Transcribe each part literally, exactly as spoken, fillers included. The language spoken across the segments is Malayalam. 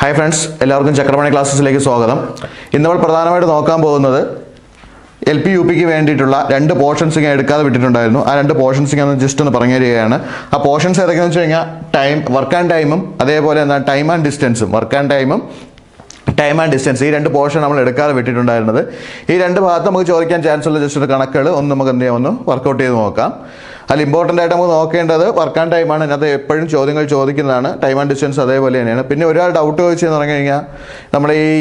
ഹായ് ഫ്രണ്ട്സ്, എല്ലാവർക്കും ചക്രമണി ക്ലാസ്സസിലേക്ക് സ്വാഗതം. ഇന്ന് നമ്മൾ പ്രധാനമായിട്ട് നോക്കാൻ പോകുന്നത് എൽ പി യു പിക്ക് വേണ്ടിയിട്ടുള്ള രണ്ട് പോർഷൻസ് ഞാൻ എടുക്കാതെ വിട്ടിട്ടുണ്ടായിരുന്നു. ആ രണ്ട് പോർഷൻസ് ഞാൻ ജസ്റ്റ് ഒന്ന് പറഞ്ഞു തരികയാണ്. ആ പോർഷൻസ് ഏതൊക്കെയാണെന്ന് വെച്ച് കഴിഞ്ഞാൽ ടൈം വർക്ക് ആൻഡ് ടൈമും അതേപോലെ എന്താ ടൈം ആൻഡ് ഡിസ്റ്റൻസും വർക്ക് ആൻഡ് ടൈമും ടൈം ആൻഡ് ഡിസ്റ്റൻസ് ഈ രണ്ട് പോർഷൻ നമ്മൾ എടുക്കാതെ വിട്ടിട്ടുണ്ടായിരുന്നത്. ഈ രണ്ട് ഭാഗത്ത് നമുക്ക് ചോദിക്കാൻ ചാൻസ് ഉള്ള ജസ്റ്റ് ഒരു കണക്കുകൾ ഒന്ന് നമുക്ക് എന്ത് ചെയ്യാം, ഒന്ന് വർക്കൗട്ട് ചെയ്ത് നോക്കാം. അതിൽ ഇമ്പോർട്ടൻ്റ് ആയിട്ട് നമുക്ക് നോക്കേണ്ടത് വർക്ക് ആൻഡ് ടൈമാണ്. അതിനകത്ത് എപ്പോഴും ചോദ്യങ്ങൾ ചോദിക്കുന്നതാണ്. ടൈം ആൻഡ് ഡിസ്റ്റൻസ് അതേപോലെ തന്നെയാണ്. പിന്നെ ഒരാൾ ഡൗട്ട് ചോദിച്ചെന്ന് പറഞ്ഞു കഴിഞ്ഞാൽ നമ്മൾ ഈ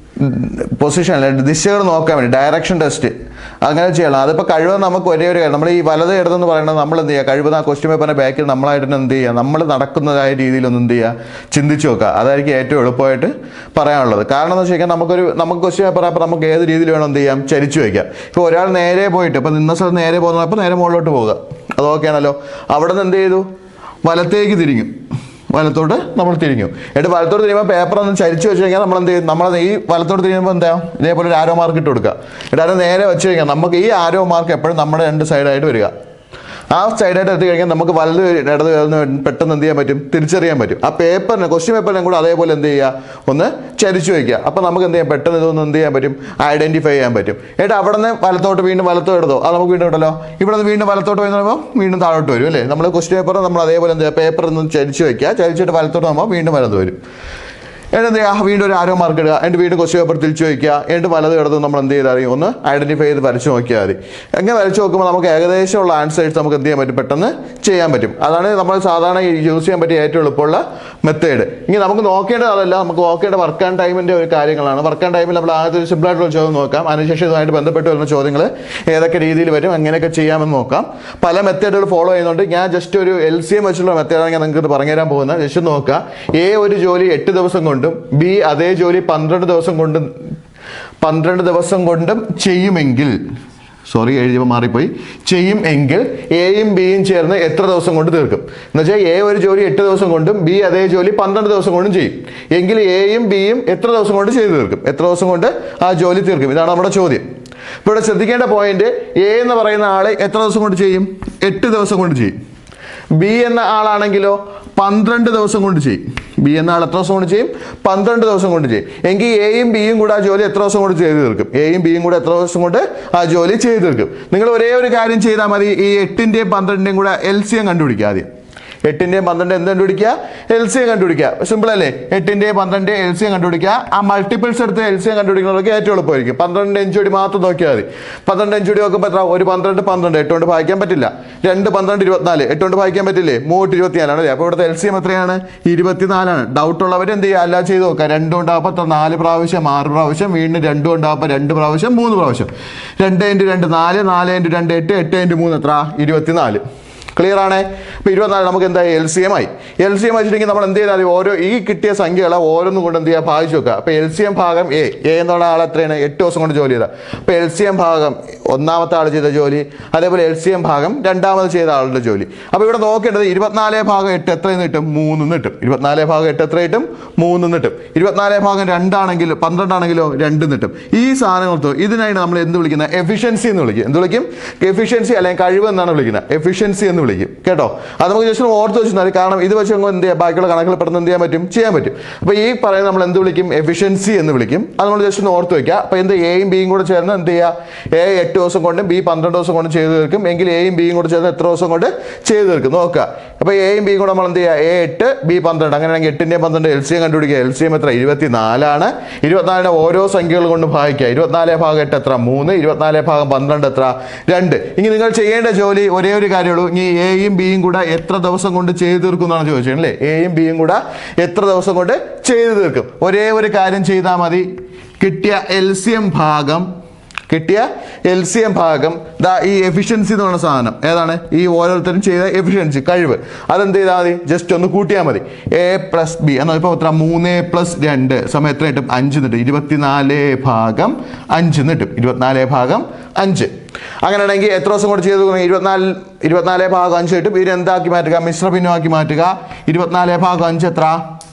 പൊസിഷൻ അല്ല ദിശകൾ നോക്കാൻ വേണ്ടി ഡയറക്ഷൻ ടെസ്റ്റ് അങ്ങനെ ചെയ്യണം. അതിപ്പോൾ കഴിവ് നമുക്ക് ഒരേ ഒരു കാര്യം, നമ്മൾ ഈ വലത് ഇടതെന്ന് പറയുന്നത് നമ്മൾ എന്ത് ചെയ്യുക, കഴിവ് ആ ക്വസ്റ്റ്യൻ പേപ്പറിൻ്റെ ബാക്കിൽ നമ്മളായിട്ട് എന്ത് ചെയ്യുക, നമ്മൾ നടക്കുന്നതായ രീതിയിലൊന്ന് എന്ത് ചെയ്യുക, ചിന്തിച്ച് നോക്കുക. അതായിരിക്കും ഏറ്റവും എളുപ്പമായിട്ട് പറയാനുള്ളത്. കാരണം എന്ന് വെച്ച് കഴിഞ്ഞാൽ നമുക്കൊരു നമുക്ക് ക്വസ്റ്റ്യൻ പേപ്പർ അപ്പോൾ നമുക്ക് ഏത് രീതിയിൽ വേണം എന്ത് ചെയ്യാം, ചരിച്ചു വയ്ക്കാം. ഇപ്പോൾ ഒരാൾ നേരെ പോയിട്ട് ഇപ്പോൾ നിന്ന സ്ഥലത്ത് നേരെ പോകുന്നപ്പോൾ നേരെ മുകളിലോട്ട് പോവുക, അത് ഓക്കെയാണല്ലോ. അവിടെ നിന്ന് എന്ത് ചെയ്തു, വലത്തേക്ക് തിരിഞ്ഞു, വലത്തോട്ട് നമ്മൾ തിരിഞ്ഞു. എന്നിട്ട് വലത്തോട്ട് തിരിയുമ്പോൾ പേപ്പർ ഒന്ന് ചരിച്ചു വെച്ച് കഴിഞ്ഞാൽ നമ്മൾ എന്ത് ചെയ്യും, നമ്മൾ ഈ വലത്തോട്ട് തിരിയുമ്പോൾ എന്താ ഇതേപോലെ ഒരു ആരോ മാർക്ക് ഇട്ട് കൊടുക്കുക. എന്നിട്ട് അത് നേരെ വെച്ച് കഴിഞ്ഞാൽ നമുക്ക് ഈ ആരോ മാർക്ക് എപ്പോഴും നമ്മുടെ രണ്ട് സൈഡായിട്ട് വരിക. ആ സൈഡായിട്ട് എത്തി കഴിഞ്ഞാൽ നമുക്ക് വലത് ഇടത് പെട്ടെന്ന് എന്ത് ചെയ്യാൻ പറ്റും, തിരിച്ചറിയാൻ പറ്റും. ആ പേപ്പറിന് ക്വസ്റ്റ്യൻ പേപ്പറിനും കൂടെ അതേപോലെ എന്ത് ചെയ്യുക, ഒന്ന് ചരിച്ചു വയ്ക്കുക. അപ്പോൾ നമുക്ക് എന്ത് ചെയ്യാം, പെട്ടെന്ന് ഇതൊന്ന് എന്ത് ചെയ്യാൻ പറ്റും, ഐഡൻറ്റിഫൈ ചെയ്യാൻ പറ്റും. എന്നിട്ട് അവിടെ നിന്ന് വലത്തോട്ട് വീണ്ടും വലത്തോട്ട് എടുത്തോ, അത് നമുക്ക് വീണ്ടും ഇടല്ലോ. ഇവിടെ നിന്ന് വീണ്ടും വലത്തോട്ട് പോയി പറയുമ്പോൾ വീണ്ടും താഴോട്ട് വരും അല്ലേ. നമ്മൾ ക്വസ്റ്റ്യൻ പേപ്പർ നമ്മൾ അതേപോലെ എന്ത് ചെയ്യുക, പേപ്പർ ഒന്ന് ചരിച്ചു വയ്ക്കുക. ചരിച്ചിട്ട് വലത്തോട്ട് പോകുമ്പോൾ വീണ്ടും വലത് വരും. എന്നിട്ട് എന്ത് ചെയ്യുക, വീണ്ടും ഒരു ആരോ മാർക്ക് ഇടുക. എന്നിട്ട് വീണ്ടും ക്വസ്റ്റ്യൻ പേപ്പർ തിരിച്ചു വയ്ക്കുക. എന്നിട്ട് വലത് കിടന്ന് നമ്മൾ എന്ത് ചെയ്താൽ അറിയും, ഒന്ന് ഐഡൻറ്റിഫൈ ചെയ്ത് വരച്ച് നോക്കിയാൽ മതി. എങ്ങനെ വരച്ച് നോക്കുമ്പോൾ നമുക്ക് ഏകദേശമുള്ള ആൻസേഴ്സ് നമുക്ക് എന്ത് ചെയ്യാൻ പറ്റും, പെട്ടെന്ന് ചെയ്യാൻ പറ്റും. അതാണ് നമ്മൾ സാധാരണ യൂസ് ചെയ്യാൻ പറ്റിയ ഏറ്റവും എളുപ്പമുള്ള മെത്തേഡ്. ഇനി നമുക്ക് നോക്കേണ്ടത് അതല്ല, നമുക്ക് നോക്കേണ്ട വർക്ക് ആൻഡ് ടൈമിൻ്റെ ഒരു കാര്യങ്ങളാണ്. വർക്ക് ആൻഡ് ടൈമിൽ നമ്മൾ ആദ്യത്തെ ഒരു സിമ്പിളായിട്ടുള്ള ചോദ്യം നോക്കാം. അതിനുശേഷം ഇതുമായിട്ട് ബന്ധപ്പെട്ട് വരുന്ന ചോദ്യങ്ങൾ ഏതൊക്കെ രീതിയിൽ വരും, എങ്ങനെയൊക്കെ ചെയ്യാമെന്ന് നോക്കാം. പല മെത്തേഡുകൾ ഫോളോ ചെയ്യുന്നുണ്ട്. ഞാൻ ജസ്റ്റ് ഒരു എൽ സി എം വെച്ചുള്ള മെത്തേഡാണ് ഞാൻ നിങ്ങൾക്ക് പറഞ്ഞു തരാൻ പോകുന്നത്. ജസ്റ്റ് നോക്കുക. എ ഒരു ജോലി എട്ട് ദിവസം കൊണ്ടും ബി അതേ ജോലി പന്ത്രണ്ട് ദിവസം കൊണ്ടും പന്ത്രണ്ട് ദിവസം കൊണ്ടും ചെയ്യുമെങ്കിൽ സോറി എഴുതിയപ്പോൾ മാറിപ്പോയി ചെയ്യും എങ്കിൽ എയും ബിയും ചേർന്ന് എത്ര ദിവസം കൊണ്ട് തീർക്കും എന്ന് വെച്ചാൽ എ ഒരു ജോലി എട്ട് ദിവസം കൊണ്ടും ബി അതേ ജോലി പന്ത്രണ്ട് ദിവസം കൊണ്ടും ചെയ്യും എങ്കിൽ എയും ബിയും എത്ര ദിവസം കൊണ്ട് ചെയ്തു തീർക്കും, എത്ര ദിവസം കൊണ്ട് ആ ജോലി തീർക്കും. ഇതാണ് നമ്മുടെ ചോദ്യം. ഇപ്പോൾ ഇവിടെ ശ്രദ്ധിക്കേണ്ട പോയിന്റ്, എ എന്ന് പറയുന്ന ആള് എത്ര ദിവസം കൊണ്ട് ചെയ്യും, എട്ട് ദിവസം കൊണ്ട് ചെയ്യും. ബി എന്ന ആളാണെങ്കിലോ പന്ത്രണ്ട് ദിവസം കൊണ്ട് ചെയ്യും. ബി എന്ന ആൾ എത്ര ദിവസം കൊണ്ട് ചെയ്യും, പന്ത്രണ്ട് ദിവസം കൊണ്ട് ചെയ്യും. എങ്കിൽ എയും ബിയും കൂടെ ആ ജോലി എത്ര ദിവസം കൊണ്ട് ചെയ്ത് തീർക്കും, എയും ബിയും കൂടെ എത്ര ദിവസം കൊണ്ട് ആ ജോലി ചെയ്ത് തീർക്കും. നിങ്ങൾ ഒരേ ഒരു കാര്യം ചെയ്താൽ മതി. ഈ എട്ടിൻ്റെയും പന്ത്രണ്ടിൻ്റെയും കൂടെ എൽ സി എം കണ്ടുപിടിക്കുക. ആദ്യം എട്ടിൻ്റെയും പന്ത്രണ്ട് എന്ത് കണ്ടുപിടിക്കുക, എൽ സി എം കണ്ടുപിടിക്കുക. സിമ്പിൾ അല്ലേ. എട്ടിൻ്റെയും പന്ത്രണ്ടിൻ്റെയും എൽ സി എം കണ്ടുപിടിക്കുക. ആ മൾട്ടിപ്പിൾസ് എടുത്ത് എൽ സി എം കണ്ടുപിടിക്കുന്നതൊക്കെ ഏറ്റവും എളുപ്പമായിരിക്കും. പന്ത്രണ്ട് അഞ്ചുടി മാത്രം നോക്കിയാൽ മതി. പന്ത്രണ്ട് അഞ്ചുടി നോക്കുമ്പോൾ എത്ര, ഒരു പന്ത്രണ്ട് പന്ത്രണ്ട് എട്ട് കൊണ്ട് ഭാഗിക്കാൻ പറ്റില്ല. രണ്ട് പന്ത്രണ്ട് ഇരുപത്തിനാല് എട്ട് കൊണ്ട് ഭാഗിക്കാൻ പറ്റില്ലേ, മൂട്ട് ഇരുപത്തിനാലാണ് അല്ലേ. അപ്പോൾ ഇവിടുത്തെ എൽ സി എം എത്രയാണ്, ഇരുപത്തിനാലാണ്. ഡൗട്ട് ഉള്ളവർ എന്ത് ചെയ്യുക, എല്ലാം ചെയ്ത് നോക്കുക. രണ്ടും ഉണ്ടാകുമ്പോൾ എത്ര, നാല് പ്രാവശ്യം ആറ് പ്രാവശ്യം, വീണ്ടും രണ്ടും ഉണ്ടാകുമ്പോൾ രണ്ട് പ്രാവശ്യം മൂന്ന് പ്രാവശ്യം. രണ്ട് ഇൻറ്റു രണ്ട് നാല്, നാല് ഇൻറ്റു രണ്ട് എട്ട്, എട്ട് ഇൻറ്റു മൂന്ന് എത്ര, ഇരുപത്തിനാല്. ക്ലിയർ ആണേ. ഇപ്പോൾ ഇരുപത്തിനാല് നമുക്ക് എന്താ എൽ സി എം ആയി. എൽ സി എം വെച്ചിട്ടുണ്ടെങ്കിൽ നമ്മൾ എന്ത് ചെയ്താൽ ഓരോ ഈ കിട്ടിയ സംഖ്യകളെ ഓരോന്നും കൊണ്ട് എന്ത് ചെയ്യുക, ഭാഗിച്ച് വെക്കുക. അപ്പോൾ എൽ സി എം ഭാഗം എ എ എന്നുള്ള ആൾ എത്രയാണ്, എട്ട് ദിവസം കൊണ്ട് ജോലി ചെയ്താൽ. അപ്പോൾ എൽ സി എം ഭാഗം ഒന്നാമത്തെ ആൾ ചെയ്ത ജോലി, അതേപോലെ എൽ സി എം ഭാഗം രണ്ടാമത് ചെയ്ത ആളുടെ ജോലി. അപ്പോൾ ഇവിടെ നോക്കേണ്ടത് ഇരുപത്തിനാല് ഭാഗം എട്ട് എത്രയെന്ന് കിട്ടും, മൂന്ന് കിട്ടും. ഇരുപത്തിനാല് ഭാഗം എട്ട് എത്ര കിട്ടും, മൂന്ന് കിട്ടും. ഇരുപത്തിനാല് ഭാഗം രണ്ടാണെങ്കിലോ പന്ത്രണ്ടാണെങ്കിലോ രണ്ട് കിട്ടും. ഈ സാധനങ്ങൾ ഇതിനായിട്ട് നമ്മൾ എന്ത് വിളിക്കുന്നത്, എഫിഷ്യൻസി എന്ന് വിളിക്കും. എന്ത് വിളിക്കും, എഫിഷ്യൻസി അല്ലെങ്കിൽ കഴിവ് എന്നാണ് വിളിക്കുന്നത്. എഫിഷ്യൻസി എന്ന് വിളിക്കും കേട്ടോ. അത് നമുക്ക് ജസ്റ്റ് ഓർത്ത് വെച്ചാൽ മതി. കാരണം ഇത് വെച്ച് എന്ത് ചെയ്യാം, ബാക്കിയുള്ള കണക്കുകൾ പെട്ടെന്ന് എന്ത് ചെയ്യാൻ പറ്റും, ചെയ്യാൻ പറ്റും. അപ്പോൾ ഈ പറയുന്നത് നമ്മൾ എന്ത് വിളിക്കും, എഫിഷ്യൻസി എന്ന് വിളിക്കും. അത് നമ്മൾ ജസ്റ്റ് ഒന്ന് ഓർത്ത് വയ്ക്കുക. അപ്പോൾ എന്ത് എയും ബിയും കൂടെ ചേർന്ന് എന്ത് ചെയ്യുക, എ എട്ട് ദിവസം കൊണ്ടും ബി പന്ത്രണ്ട് ദിവസം കൊണ്ട് ചെയ്ത് തീർക്കും. എങ്കിൽ എയും ബിയും കൂടെ ചേർന്ന് എത്ര ദിവസം കൊണ്ട് ചെയ്ത് തീർക്കും നോക്കുക. അപ്പോൾ എയും ബിയും കൂടെ നമ്മൾ എന്ത് ചെയ്യുക, എ എട്ട് ബി പന്ത്രണ്ട്, അങ്ങനെയാണെങ്കിൽ എട്ടിൻ്റെയും പന്ത്രണ്ട് എൽ സി എം കണ്ടുപിടിക്കുക. എൽ സി എം എത്ര, ഇരുപത്തിനാലാണ്. ഇരുപത്തിനാലിനെ ഓരോ സംഖ്യകൾ കൊണ്ട് ഭാഗിക്കുക. ഇരുപത്തിനാല് ഭാഗം എട്ട് എത്ര, മൂന്ന്. ഇരുപത്തിനാല് ഭാഗം പന്ത്രണ്ട് എത്ര, രണ്ട്. ഇനി നിങ്ങൾ ചെയ്യേണ്ട ജോലി ഒരേ ഒരു കാര്യമുള്ളൂ. ഇനി എയും ബിയും കൂടെ എത്ര ദിവസം കൊണ്ട് ചെയ്ത് തീർക്കും എന്നാണ് ചോദിച്ചത് അല്ലേ. എയും ബിയും കൂടെ എത്ര ദിവസം കൊണ്ട് ചെയ്ത് തീർക്കും. ഒരേ ഒരു കാര്യം ചെയ്താൽ മതി. കിട്ടിയ എൽ സി എം ഭാഗം കിട്ടിയ എൽ സി എം ഭാഗം ദാ ഈ എഫിഷ്യൻസി എന്ന് പറയുന്ന സാധനം ഏതാണ്, ഈ ഓരോരുത്തരും ചെയ്ത എഫിഷ്യൻസി കഴിവ്, അതെന്ത് ചെയ്താൽ മതി, ജസ്റ്റ് ഒന്ന് കൂട്ടിയാൽ മതി. എ പ്ലസ് ബി എന്നാൽ ഇപ്പോൾ എത്ര, മൂന്ന് പ്ലസ് രണ്ട് സമയം എത്ര കിട്ടും, അഞ്ച് കിട്ടും. ഇരുപത്തിനാല് ഭാഗം അഞ്ച് കിട്ടും. ഇരുപത്തിനാല് ഭാഗം അഞ്ച്. അങ്ങനെയാണെങ്കിൽ എത്ര ദിവസം കൊണ്ട് ചെയ്തു, ഇരുപത്തിനാല് ഇരുപത്തിനാല് ഭാഗം അഞ്ച് കിട്ടും. ഇതിനെന്താക്കി മാറ്റുക, മിശ്ര ഭിന്നമാക്കി മാറ്റുക. ഇരുപത്തിനാല് ഭാഗം അഞ്ച് എത്ര,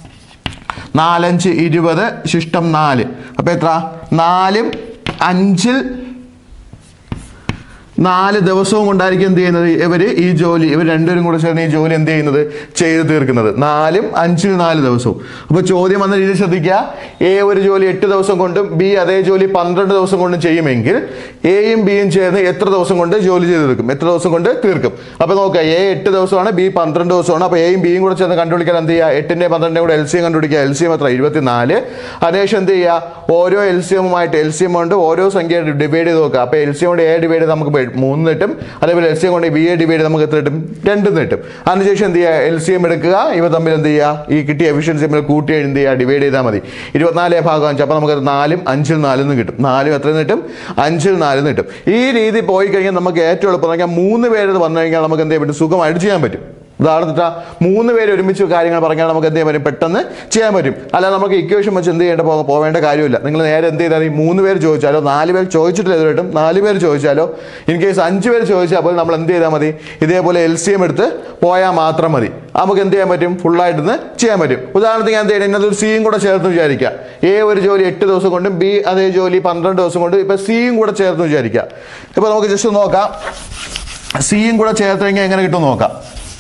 നാലഞ്ച് ഇരുപത്, ശിഷ്ടം നാല്. അപ്പോൾ എത്ര, നാലും അഞ്ചിൽ നാല് ദിവസവും കൊണ്ടായിരിക്കും എന്ത് ചെയ്യുന്നത് ഇവർ ഈ ജോലി ഇവർ രണ്ടുപേരും കൂടെ ചേർന്ന് ഈ ജോലി എന്ത് ചെയ്യുന്നത് ചെയ്ത് തീർക്കുന്നത് നാലും അഞ്ചിൽ നാല് ദിവസവും. അപ്പോൾ ചോദ്യം വന്ന രീതി ശ്രദ്ധിക്കുക. എ ഒരു ജോലി എട്ട് ദിവസം കൊണ്ടും ബി അതേ ജോലി പന്ത്രണ്ട് ദിവസം കൊണ്ടും ചെയ്യുമെങ്കിൽ എയും ബിയും ചേർന്ന് എത്ര ദിവസം കൊണ്ട് ജോലി ചെയ്ത് തീർക്കും എത്ര ദിവസം കൊണ്ട് തീർക്കും. അപ്പോൾ നോക്കുക, എ എട്ട് ദിവസമാണ് ബി പന്ത്രണ്ട് ദിവസമാണ്. അപ്പോൾ എയും ബിയും കൂടെ ചേർന്ന് കണ്ടുപിടിക്കാൻ എന്ത് ചെയ്യുക എട്ടിൻ്റെ പന്ത്രണ്ടിൻ്റെ കൂടെ എൽ സി എം കണ്ടുപിടിക്കുക. എൽ സി എം എത്ര ഇരുപത്തിനാല്. അതിനുശേഷം എന്ത് ചെയ്യുക ഓരോ എൽ സി എമ്മുമായിട്ട് എൽ സി എം കൊണ്ട് ഓരോ സംഖ്യ ഡിവൈഡ് ചെയ്ത് നോക്കുക. അപ്പോൾ എൽ സി എം കൊണ്ട് എ ഡിവൈഡ് ചെയ്ത് നമുക്ക് മൂന്ന് കിട്ടും. അതേപോലെ എൽ സി എം കൊണ്ട് ബി എ ഡിവൈഡ് നമുക്ക് എത്ര കിട്ടും രണ്ട് കിട്ടും. അതിനുശേഷം എന്ത് ചെയ്യുക എൽ സി എം എടുക്കുക. ഇവ തമ്മിൽ എന്ത് ചെയ്യുക ഈ കിട്ടിയ എഫിഷ്യൻസി തമ്മിൽ കൂട്ടി എന്ത് ചെയ്യുക ഡിവൈഡ് ചെയ്താൽ മതി. ഇരുപത്തിനാല് ഭാഗം അഞ്ച്. അപ്പോൾ നമുക്ക് നാലും അഞ്ചിൽ നാലിൽ കിട്ടും. നാലും എത്ര കിട്ടും അഞ്ചിൽ നാലിൽ കിട്ടും. ഈ രീതി പോയി കഴിഞ്ഞാൽ നമുക്ക് ഏറ്റവും എളുപ്പം പറഞ്ഞാൽ മൂന്ന് പേര് വന്നു കഴിഞ്ഞാൽ നമുക്ക് എന്ത് ചെയ്യാൻ പറ്റും സുഖമായിട്ട് ചെയ്യാൻ പറ്റും. ഉദാഹരണത്തിന് മൂന്ന് പേര് ഒരുമിച്ച് കാര്യങ്ങൾ പറഞ്ഞാൽ നമുക്ക് എന്ത് ചെയ്യാൻ പറ്റും പെട്ടെന്ന് ചെയ്യാൻ പറ്റും. അല്ലാതെ നമുക്ക് ഇക്വേഷൻ വെച്ച് എന്ത് ചെയ്യേണ്ട പോകാൻ പോവേണ്ട കാര്യമില്ല. നിങ്ങൾ നേരെ എന്ത് ചെയ്താൽ ഈ മൂന്ന് പേര് ചോദിച്ചാലോ നാല് പേര് ചോദിച്ചിട്ടില്ല എതിരായിട്ടും നാല് പേര് ചോദിച്ചാലോ ഇൻ കേസ് അഞ്ച് പേര് ചോദിച്ചാൽ അപ്പോൾ നമ്മൾ എന്ത് ചെയ്താൽ മതി ഇതേപോലെ എൽ സി എം എടുത്ത് പോയാൽ മാത്രം മതി. നമുക്ക് എന്ത് ചെയ്യാൻ പറ്റും ഫുള്ളായിട്ടിന്ന് ചെയ്യാൻ പറ്റും. ഉദാഹരണത്തിന് ഞാൻ എന്ത് ചെയ്യണം ഇന്നതൊരു സിയും കൂടെ ചേർത്ത് വിചാരിക്കുക. എ ഒരു ജോലി എട്ട് ദിവസം കൊണ്ടും ബി അതേ ജോലി പന്ത്രണ്ട് ദിവസം കൊണ്ടും ഇപ്പം സിയും കൂടെ ചേർത്ത് വിചാരിക്കുക. ഇപ്പോൾ നമുക്ക് ജസ്റ്റ് നോക്കാം സിയും കൂടെ ചേർത്ത് കഴിഞ്ഞാൽ എങ്ങനെ കിട്ടും നോക്കാം.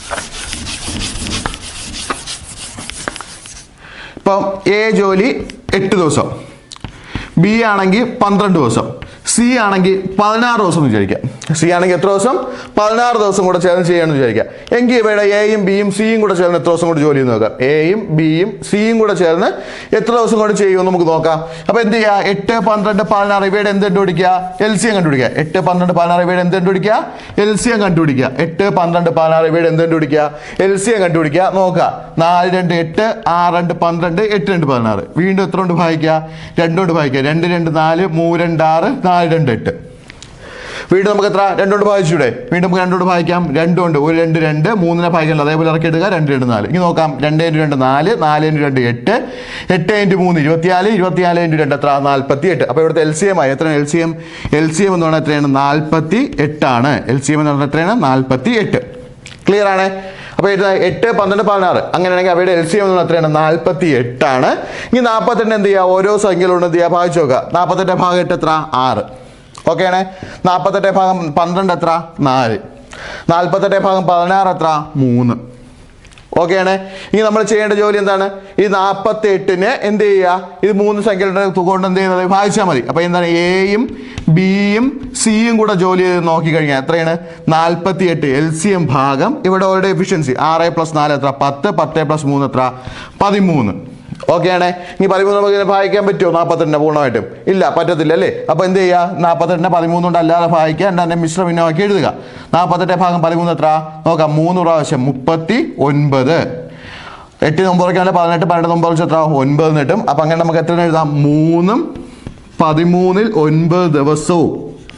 ഇപ്പം എ ജോലി എട്ട് ദിവസം, ബി ആണെങ്കിൽ പന്ത്രണ്ട് ദിവസം, സി ആണെങ്കിൽ പതിനാറ് ദിവസം എന്ന് വിചാരിക്കാം. സി ആണെങ്കിൽ എത്ര ദിവസം പതിനാറ് ദിവസം കൂടെ ചേർന്ന് ചെയ്യണമെന്ന് വിചാരിക്കാം. എങ്കിൽ ഇവയുടെ എയും ബിയും സിയും കൂടെ ചേർന്ന് എത്ര ദിവസം കൊണ്ട് ജോലി ചെയ്യുന്ന നോക്കാം. എയും ബിയും സിയും കൂടെ ചേർന്ന് എത്ര ദിവസം കൊണ്ട് ചെയ്യുമെന്ന് നമുക്ക് നോക്കാം. അപ്പോൾ എന്ത് ചെയ്യുക എട്ട് പന്ത്രണ്ട് പതിനാറ് ഇവയുടെ എന്ത് കണ്ടുപിടിക്കുക എൽ സി എം കണ്ടുപിടിക്കുക. എട്ട് പന്ത്രണ്ട് പതിനാറ് ഇവയുടെ എന്ത് കണ്ടുപിടിക്കുക എൽ സി എം കണ്ടുപിടിക്കുക. എട്ട് പന്ത്രണ്ട് പതിനാറ് ഇവയുടെ എന്ത് കണ്ടുപിടിക്കുക എൽ സി എം കണ്ടുപിടിക്കുക. നോക്കുക നാല് രണ്ട് എട്ട് ആറ് രണ്ട് പന്ത്രണ്ട് എട്ട് രണ്ട് പതിനാറ്. വീണ്ടും എത്ര കൊണ്ട് ഭാഗിക്കുക രണ്ട് കൊണ്ട് ഭാഗിക്കുക. രണ്ട് രണ്ട് നാല് മൂന്ന് രണ്ട് ആറ് നാല് രണ്ട് എട്ട്. വീണ്ടും നമുക്ക് എത്ര രണ്ടുകൊണ്ട് ഭാഗിച്ചൂടെ വീണ്ടും നമുക്ക് രണ്ടുകൊണ്ട് ഭാഗിക്കാം. രണ്ടുകൊണ്ട് ഒരു രണ്ട് രണ്ട് മൂന്നിനെ ഭാഗിക്കാനല്ലോ അതേപോലെ ഇറക്കി എടുക്കുക. രണ്ട് രണ്ട് നാല്. ഇനി നോക്കാം രണ്ട് ഇൻറ്റു രണ്ട് നാല് നാല് ഇൻറ്റു രണ്ട് എട്ട് എട്ട് ഇൻറ്റു മൂന്ന് ഇരുപത്തിനാല് ഇരുപത്തിനാല് ഇൻറ്റു രണ്ട് എത്ര നാൽപ്പത്തി എട്ട്. അപ്പോൾ ഇവിടുത്തെ എൽ സി എം ആയി എത്രയാണ് L C M L C M എന്ന് പറഞ്ഞാൽ എത്രയാണ് നാൽപ്പത്തി എട്ടാണ്. എൽ സി എം എന്ന് പറഞ്ഞാൽ എത്രയാണ് നാൽപ്പത്തി എട്ട്. ക്ലിയർ ആണ്. അപ്പോൾ ഇത് എട്ട് പന്ത്രണ്ട് പതിനാറ് അങ്ങനെയാണെങ്കിൽ അവയുടെ എൽ സി എം എന്ന് പറഞ്ഞാൽ എത്രയാണ് നാൽപ്പത്തി എട്ടാണ്. ഇനി നാൽപ്പത്തെട്ട് എന്ത് ചെയ്യുക ഓരോ സംഖ്യയിലുണ്ട് എന്ത് ചെയ്യുക ഭാഗിച്ച് നോക്കുക. നാൽപ്പത്തെട്ട് ഭാഗം എട്ട് എത്ര ആറ്. ഓക്കെ ആണ്. നാൽപ്പത്തെട്ട് ഭാഗം പന്ത്രണ്ട് എത്ര നാല്. നാൽപ്പത്തെട്ട് ഭാഗം പതിനാറ് എത്ര മൂന്ന്. ഓക്കെ ആണ്. ഇനി നമ്മൾ ചെയ്യേണ്ട ജോലി എന്താണ് ഈ നാൽപ്പത്തി എട്ടിന് എന്ത് ചെയ്യുക ഇത് മൂന്ന് സംഖ്യകളുടെ തുക കൊണ്ട് എന്ത് ചെയ്യുന്നത് ഭാഗിച്ചാൽ മതി. അപ്പോൾ എന്താണ് എയും ബിയും സിയും കൂടെ ജോലി ചെയ്ത് നോക്കിക്കഴിഞ്ഞാൽ എത്രയാണ് നാൽപ്പത്തി എട്ട് എൽ സി എം ഭാഗം ഇവിടെ അവരുടെ എഫിഷ്യൻസി ആറ് പ്ലസ് നാല് എത്ര പത്ത് പത്ത് പ്ലസ് മൂന്ന് എത്ര പതിമൂന്ന്. ഓക്കെ ആണ്. ഇനി പതിമൂന്ന് നമുക്ക് ഭാഗിക്കാൻ പറ്റുമോ നാൽപ്പത്തെട്ടിനെ പൂർണ്ണമായിട്ടും ഇല്ല പറ്റത്തില്ല അല്ലേ. അപ്പോൾ എന്ത് ചെയ്യുക നാൽപ്പത്തെട്ടിനെ പതിമൂന്ന് കൊണ്ട് അല്ലാതെ ഭാഗിക്കുക എൻ്റെ മിശ്ര ഭിന്നമാക്കി എഴുതുക. നാൽപ്പത്തെട്ട് ഭാഗം പതിമൂന്ന് എത്ര നോക്കാം മൂന്ന് പ്രാവശ്യം മുപ്പത്തി ഒൻപത്. എട്ട് നൊമ്പറയ്ക്കാണെങ്കിൽ പതിനെട്ട് പന്ത്രണ്ട് നൊമ്പർ എത്ര ഒൻപത് കിട്ടും. അപ്പം അങ്ങനെ നമുക്ക് എത്ര എഴുതാം മൂന്നും പതിമൂന്നിൽ ഒൻപത് ദിവസവും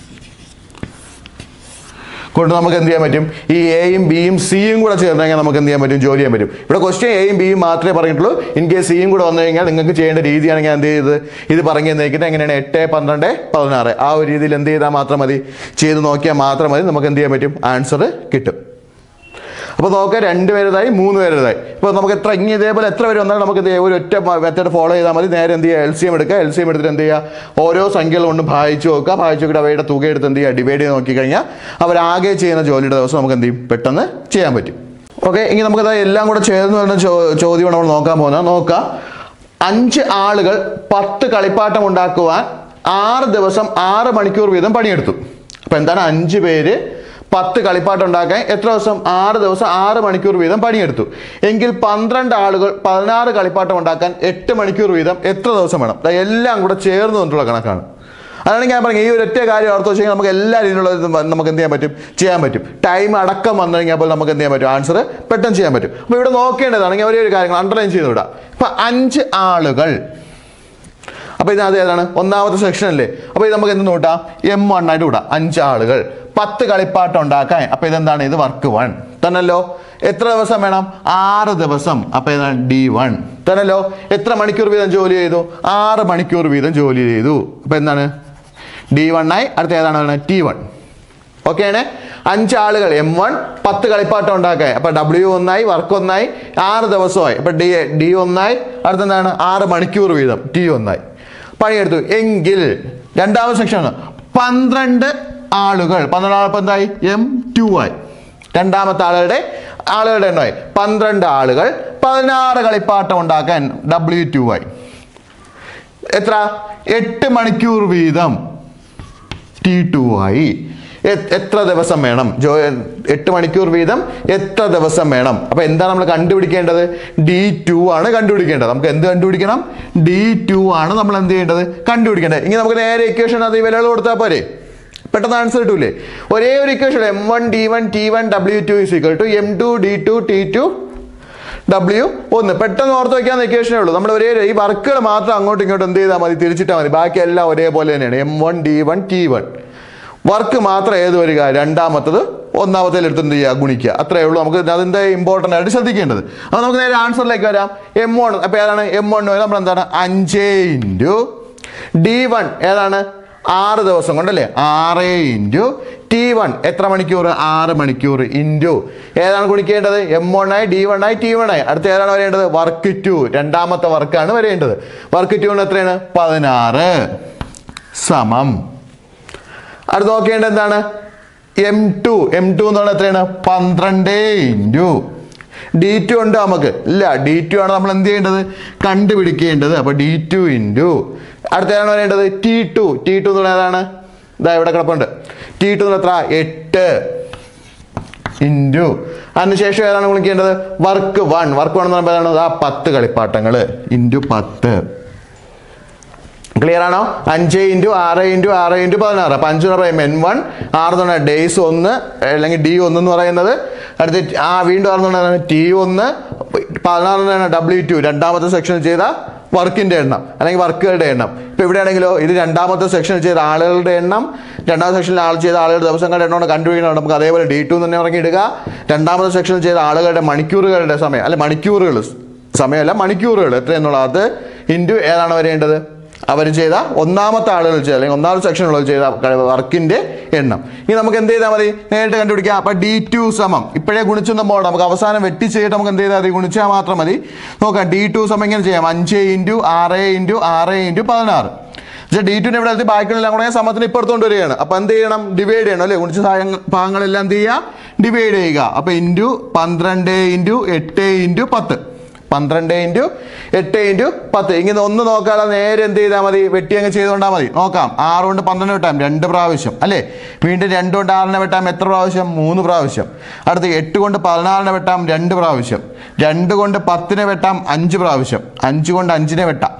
കൊണ്ട് നമുക്ക് എന്ത് ചെയ്യാൻ പറ്റും ഈ എയും ബിയും സിയും കൂടെ ചേർന്ന് കഴിഞ്ഞാൽ നമുക്ക് എന്ത് ചെയ്യാൻ പറ്റും ജോലി ചെയ്യാൻ പറ്റും. ഇവിടെ ക്വസ്റ്റ്യൻ എയും ബിയും മാത്രമേ പറഞ്ഞിട്ടുള്ളൂ. ഇൻ കേസ് സിയും കൂടെ വന്നു കഴിഞ്ഞാൽ നിങ്ങൾക്ക് ചെയ്യേണ്ട രീതിയാണ് ഞാൻ എന്ത് ചെയ്തത് ഇത് പറഞ്ഞു തന്നിരിക്കുന്നത്. എങ്ങനെയാണ് എട്ട് പന്ത്രണ്ട് പതിനാറ് ആ ഒരു രീതിയിൽ എന്ത് ചെയ്താൽ മാത്രം മതി ചെയ്ത് നോക്കിയാൽ മാത്രം മതി നമുക്ക് എന്ത് ചെയ്യാൻ പറ്റും ആൻസർ കിട്ടും. അപ്പോൾ നോക്കുക രണ്ട് പേരുതായി മൂന്ന് പേരുതായി. ഇപ്പോൾ നമുക്ക് എത്ര ഇനി ഇതേപോലെ എത്ര പേര് വന്നാലും നമുക്ക് എന്ത് ചെയ്യുക ഒരു ഒറ്റ മെത്തേഡ് ഫോളോ ചെയ്താൽ മതി. നേരെ എന്ത് ചെയ്യുക എൽ സി എം എടുക്കുക. എൽ സി എം എടുത്തിട്ട് എന്ത് ചെയ്യുക ഓരോ സംഖ്യകൾ കൊണ്ട് ഭാഗിച്ച് നോക്കുക. ഭാഗിച്ച് നോക്കിയിട്ട് അവയുടെ തുക എടുത്ത് എന്ത് ചെയ്യുക ഡിവൈഡ് ചെയ്ത് നോക്കിക്കഴിഞ്ഞാൽ അവരാകെ ചെയ്യുന്ന ജോലിയുടെ ദിവസം നമുക്ക് എന്ത് ചെയ്യും പെട്ടെന്ന് ചെയ്യാൻ പറ്റും. ഓക്കെ. ഇനി നമുക്കത് എല്ലാം കൂടെ ചേർന്ന് വരുന്ന ചോദ്യമാണ് നമ്മൾ നോക്കാൻ പോകുന്നത്. നോക്കുക അഞ്ച് ആളുകൾ പത്ത് കളിപ്പാട്ടം ഉണ്ടാക്കുവാൻ ആറ് ദിവസം ആറ് മണിക്കൂർ വീതം പണിയെടുത്തു. അപ്പോൾ എന്താണ് അഞ്ച് പേര് പത്ത് കളിപ്പാട്ടം ഉണ്ടാക്കാൻ എത്ര ദിവസം ആറ് ദിവസം ആറ് മണിക്കൂർ വീതം പണിയെടുത്തു എങ്കിൽ പന്ത്രണ്ട് ആളുകൾ പതിനാറ് കളിപ്പാട്ടം ഉണ്ടാക്കാൻ എട്ട് മണിക്കൂർ വീതം എത്ര ദിവസം വേണം. എല്ലാം കൂടെ ചേർന്ന് കൊണ്ടുള്ള കണക്കാണ്. അതാണ് ഞാൻ പറഞ്ഞത് ഈ ഒരു ഒറ്റ കാര്യം ഓർത്ത് വെച്ചാൽ നമുക്ക് എല്ലാ രീതിയിലുള്ള നമുക്ക് എന്ത് ചെയ്യാൻ പറ്റും ചെയ്യാൻ പറ്റും. ടൈം അടക്കം വന്നു കഴിഞ്ഞാൽ നമുക്ക് എന്ത് ചെയ്യാൻ പറ്റും ആൻസർ പെട്ടെന്ന് ചെയ്യാൻ പറ്റും. അപ്പോൾ ഇവിടെ നോക്കേണ്ടതാണെങ്കിൽ ഒരേ ഒരു കാര്യങ്ങൾ അണ്ടർലൈൻ ചെയ്ത് വിടാം. ഇപ്പം അഞ്ച് ആളുകൾ അപ്പോൾ ഇതിനകത്ത് ഏതാണ് ഒന്നാമത്തെ സെക്ഷൻ അല്ലേ. അപ്പോൾ ഇത് നമുക്ക് എന്ത് നോട്ടാം എം വൺ ആയിട്ട് വിടാം. അഞ്ച് ആളുകൾ പത്ത് കളിപ്പാട്ടം ഉണ്ടാക്കാൻ. അപ്പോൾ ഇതെന്താണ് ഇത് വർക്ക് വൺ തന്നല്ലോ. എത്ര ദിവസം വേണം ആറ് ദിവസം. അപ്പോൾ ഇതാണ് ഡി വൺ തന്നല്ലോ. എത്ര മണിക്കൂർ വീതം ജോലി ചെയ്തു ആറ് മണിക്കൂർ വീതം ജോലി ചെയ്തു. അപ്പോൾ എന്താണ് ഡി വൺ ആയി. അടുത്ത ഏതാണ് ടി വൺ. ഓക്കെ ആണ്. അഞ്ചാളുകൾ എം വൺ പത്ത് കളിപ്പാട്ടം ഉണ്ടാക്കാൻ. അപ്പോൾ ഡബ്ല്യു ഒന്നായി വർക്ക് ഒന്നായി ആറ് ദിവസമായി. അപ്പോൾ ഡി ഡി ഒന്നായി. അടുത്തെന്താണ് ആറ് മണിക്കൂർ വീതം ടി ഒന്നായി പണിയെടുത്തു എങ്കിൽ രണ്ടാമത്തെ സെക്ഷനാണ് പന്ത്രണ്ട് ആളുകൾ പന്ത്രണ്ട് ആളപ്പോൾ എന്തായി എം ടു ആയി. രണ്ടാമത്തെ ആളുകളുടെ ആളുകളുടെ എണ്ണമായി പന്ത്രണ്ട് ആളുകൾ പതിനാറ് കളിപ്പാട്ടം ഉണ്ടാക്കാൻ ഡബ്ല്യു ടു ആയി. എത്ര? എട്ട് മണിക്കൂർ വീതം ടി ടു ആയി. എത്ര ദിവസം വേണം? ജോ എട്ട് മണിക്കൂർ വീതം എത്ര ദിവസം വേണം? അപ്പൊ എന്താണ് നമ്മൾ കണ്ടുപിടിക്കേണ്ടത്? ഡി ടു ആണ് കണ്ടുപിടിക്കേണ്ടത്. നമുക്ക് എന്ത് കണ്ടുപിടിക്കണം? ഡി ടു ആണ് നമ്മൾ എന്ത് ചെയ്യേണ്ടത്? കണ്ടുപിടിക്കേണ്ടത്. ഇങ്ങനെ നമുക്ക് നേരെ ഇക്വേഷൻ അത് ഈ വിലകൾ കൊടുത്താൽ പോരെ, പെട്ടെന്ന് ആൻസർ കിട്ടൂലേ? ഒരേ ഒരു equation M one D one T one W two is equal to M two D two T two W ഒന്ന്. പെട്ടെന്ന് ഓർത്ത് വയ്ക്കാവുന്ന ഇക്വേഷനേ ഉള്ളൂ. നമ്മൾ ഒരേ ഈ വർക്കുകൾ മാത്രം അങ്ങോട്ടും ഇങ്ങോട്ടും എന്ത് ചെയ്താൽ മതി? തിരിച്ചിട്ടാൽ മതി. ബാക്കി എല്ലാം ഒരേപോലെ തന്നെയാണ്. M one D one T one work മാത്രം ഏത് വരിക? രണ്ടാമത്തത് ഒന്നാമത്തേൽ എടുത്ത് എന്ത് ചെയ്യുക? ഗുണിക്കുക. അത്രയേ ഉള്ളൂ. നമുക്ക് അതിൻ്റെ ഇമ്പോർട്ടൻ്റ് ആയിട്ട് ശ്രദ്ധിക്കേണ്ടത്. അപ്പോൾ നമുക്ക് നേരെ ആൻസറിലേക്ക് വരാം. എം വൺ അപ്പോൾ ഏതാണ്? എം വൺ നമ്മൾ എന്താണ്? അഞ്ച് ഇൻറ്റു ഡി വൺ ഏതാണ്? ആറ് ദിവസം കൊണ്ടല്ലേ? ആറ് ഇൻറ്റു ടി വൺ എത്ര മണിക്കൂർ? ആറ് മണിക്കൂർ ഇൻറ്റു ഏതാണ് ഗുണിക്കേണ്ടത്? എം വൺ ആയി ഡി വൺ ആയി ടി വൺ ആയി. അടുത്ത ഏതാണ് വരേണ്ടത്? Work two. രണ്ടാമത്തെ വർക്കാണ് വരേണ്ടത്. വർക്ക് ടു എത്രയാണ്? പതിനാറ് സമം. അടുത്ത് നോക്കേണ്ടത് എന്താണ്? M to. എം ടു എന്ന് പറഞ്ഞാൽ എത്രയാണ്? പന്ത്രണ്ട് ഇൻറ്റു ഡി ടു ഉണ്ട് നമുക്ക് ഇല്ല. ഡി ടു ആണ് നമ്മൾ എന്ത് ചെയ്യേണ്ടത്? കണ്ടുപിടിക്കേണ്ടത്. അപ്പോൾ ഡി ടു ഇൻറ്റു അടുത്ത ഏതാണ് വരേണ്ടത്? T two. ടി ടു എന്ന് പറഞ്ഞാൽ ഏതാണ്? ഇതാ ഇവിടെ കിടപ്പുണ്ട്. ടി ടു എന്ന് എത്ര? എട്ട് ഇൻറ്റു അതിനുശേഷം ഏതാണ് വിളിക്കേണ്ടത്? Work one. വർക്ക് വൺ എന്ന് പറയുമ്പോൾ ഏതാണ്? ആ പത്ത് കളിപ്പാട്ടങ്ങൾ ഇൻറ്റു പത്ത്. ക്ലിയർ ആണോ? അഞ്ച് ഇൻറ്റു ആറ് ഇൻറ്റു ആറ് ഇൻറ്റു പതിനാറ്. അപ്പം അഞ്ച് എന്ന് പറയുമ്പോൾ എൻ വൺ, ആറ് എന്ന് പറഞ്ഞാൽ ഡേയ്സ് ഒന്ന് അല്ലെങ്കിൽ ഡി ഒന്ന് എന്ന് പറയുന്നത്. അടുത്ത് ആ വീണ്ടും ആറ് എന്ന് പറഞ്ഞാൽ ടി ഒന്ന്, പതിനാറ് എന്ന് പറഞ്ഞാൽ ഡബ്ല്യു ടു രണ്ടാമത്തെ സെക്ഷനിൽ ചെയ്ത വർക്കിൻ്റെ എണ്ണം അല്ലെങ്കിൽ വർക്കുകളുടെ എണ്ണം. ഇപ്പോൾ ഇവിടെയാണെങ്കിലോ ഇത് രണ്ടാമത്തെ സെക്ഷനിൽ ചെയ്ത ആളുകളുടെ എണ്ണം, രണ്ടാമത്തെ സെക്ഷനിൽ ആൾ ചെയ്ത ആളുകളുടെ ദിവസങ്ങളുടെ എണ്ണം കണ്ടുപിടിക്കണം. നമുക്ക് അതേപോലെ ഡി ടു തന്നെ ഇറങ്ങിയിടുക. രണ്ടാമത്തെ സെക്ഷനിൽ ചെയ്ത ആളുകളുടെ മണിക്കൂറുകളുടെ സമയം അല്ലെ മണിക്കൂറുകൾ സമയമല്ല മണിക്കൂറുകൾ എത്രയെന്നുള്ളത് ഇൻറ്റു ഏതാണ് വരേണ്ടത്? അവർ ചെയ്ത ഒന്നാമത്തെ ആളുകൾ ചെയ്ത അല്ലെങ്കിൽ ഒന്നാമത്തെ സെക്ഷനുള്ളത് ചെയ്ത വർക്കിൻ്റെ എണ്ണം. ഇനി നമുക്ക് എന്ത് ചെയ്താൽ മതി? നേരിട്ട് കണ്ടുപിടിക്കാം. അപ്പം ഡി ടു സമം ഇപ്പോഴേ ഗുണിച്ചൊന്നും പോകണം. നമുക്ക് അവസാനം വെട്ടി ചെയ്തിട്ട് നമുക്ക് എന്ത് ചെയ്താൽ മതി? ഗുണിച്ചാൽ മാത്രം മതി. നോക്കാം. ഡി ടു സമം ഇങ്ങനെ ചെയ്യാം. അഞ്ച് ഇൻറ്റു ആറ് ഇൻറ്റു ആറ് ഇൻറ്റു പതിനാറ്. പക്ഷേ ഡി ടുവിന് ഇവിടെ ബാക്കിയുള്ള കൂടെ സമത്തിന് ഇപ്പുറത്തോണ്ട് വരികയാണ്. അപ്പം എന്ത് ചെയ്യണം? ഡിവൈഡ് ചെയ്യണം അല്ലേ? ഗുണിച്ച ഭാഗങ്ങളെല്ലാം എന്ത് ചെയ്യുക? ഡിവൈഡ് ചെയ്യുക. അപ്പം ഇൻറ്റു പന്ത്രണ്ട് ഇൻറ്റു എട്ട് ഇൻറ്റു പത്ത്. പന്ത്രണ്ട് ഇൻറ്റു എട്ട് ഇൻറ്റു പത്ത്. ഇങ്ങനെ ഒന്ന് നോക്കാതെ നേരെ എന്ത് ചെയ്താൽ മതി? വെട്ടി അങ്ങ് ചെയ്തുകൊണ്ടാൽ മതി. നോക്കാം. ആറ് കൊണ്ട് പന്ത്രണ്ട് വെട്ടാം രണ്ട് പ്രാവശ്യം അല്ലേ? വീണ്ടും രണ്ട് കൊണ്ട് ആറിനെ വെട്ടാം എത്ര പ്രാവശ്യം? മൂന്ന് പ്രാവശ്യം. അടുത്ത് എട്ട് കൊണ്ട് പതിനാറിനെ വെട്ടാം രണ്ട് പ്രാവശ്യം. രണ്ട് കൊണ്ട് പത്തിനെ വെട്ടാം അഞ്ച് പ്രാവശ്യം. അഞ്ച് കൊണ്ട് അഞ്ചിനെ വെട്ടാം.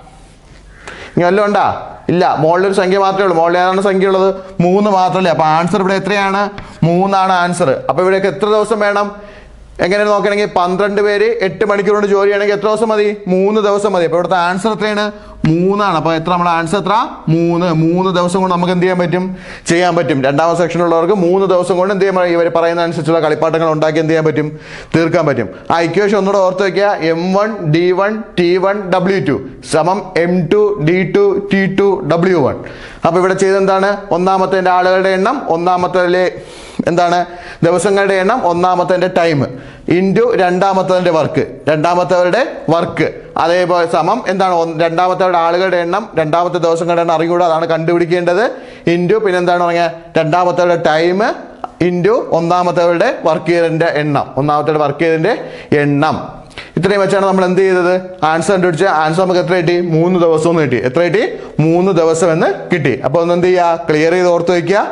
ഇനി വല്ലതും ഉണ്ടാ? ഇല്ല. മുകളിലൊരു സംഖ്യ മാത്രമേ ഉള്ളൂ. മുകളിൽ ഏതാണ് സംഖ്യ ഉള്ളത്? മൂന്ന് മാത്രമല്ലേ? അപ്പോൾ ആൻസർ ഇവിടെ എത്രയാണ്? മൂന്നാണ് ആൻസർ. അപ്പോൾ ഇവിടേക്ക് എത്ര ദിവസം വേണം? എങ്ങനെ നോക്കണമെങ്കിൽ പന്ത്രണ്ട് പേര് എട്ട് മണിക്കൂർ കൊണ്ട് ജോലി ചെയ്യണമെങ്കിൽ എത്ര ദിവസം മതി? മൂന്ന് ദിവസം മതി. അപ്പോൾ ഇവിടുത്തെ ആൻസർ എത്രയാണ്? മൂന്നാണ്. അപ്പോൾ എത്ര നമ്മുടെ ആൻസർ എത്ര? മൂന്ന്. മൂന്ന് ദിവസം കൊണ്ട് നമുക്ക് എന്ത് ചെയ്യാൻ പറ്റും? ചെയ്യാൻ പറ്റും. രണ്ടാമത്തെ സെക്ഷനിലുള്ളവർക്ക് മൂന്ന് ദിവസം കൊണ്ട് എന്ത് ചെയ്യാൻ? ഇവർ പറയുന്ന അനുസരിച്ചുള്ള കളിപ്പാട്ടങ്ങൾ ഉണ്ടാക്കി എന്ത് ചെയ്യാൻ പറ്റും? തീർക്കാൻ പറ്റും. ആ ഇക്വേഷൻ ഒന്നുകൂടെ ഓർത്ത് വയ്ക്കുക. M one D one T one W two സമം M two D two T two W one. അപ്പോൾ ഇവിടെ ചെയ്തെന്താണ്? ഒന്നാമത്തെ ആളുകളുടെ എണ്ണം, ഒന്നാമത്തെ എന്താണ് ദിവസങ്ങളുടെ എണ്ണം, ഒന്നാമത്തെ ടൈം ഇൻറ്റു രണ്ടാമത്തതിൻ്റെ വർക്ക്, രണ്ടാമത്തവരുടെ വർക്ക് അതേപോലെ സമം എന്താണ്? രണ്ടാമത്തവരുടെ ആളുകളുടെ എണ്ണം, രണ്ടാമത്തെ ദിവസങ്ങളുടെ എണ്ണം അറിയൂടാ, അതാണ് കണ്ടുപിടിക്കേണ്ടത്. ഇൻറ്റു പിന്നെ എന്താണ് പറഞ്ഞാൽ രണ്ടാമത്തവരുടെ ടൈം ഇൻറ്റു ഒന്നാമത്തവരുടെ വർക്ക് ചെയ്തതിൻ്റെ എണ്ണം, ഒന്നാമത്തവരുടെ വർക്ക് ചെയ്തതിൻ്റെ എണ്ണം. ഇത്രയും വെച്ചാണ് നമ്മൾ എന്ത് ചെയ്തത്? ആൻസർ കണ്ടുപിടിച്ച ആൻസർ നമുക്ക് എത്ര കിട്ടി? മൂന്ന് ദിവസം എന്ന് കിട്ടി. എത്ര കിട്ടി? മൂന്ന് ദിവസം എന്ന് കിട്ടി. അപ്പോൾ ഒന്ന് എന്ത് ചെയ്യുക? ക്ലിയർ ചെയ്ത് ഓർത്ത് വയ്ക്കുക.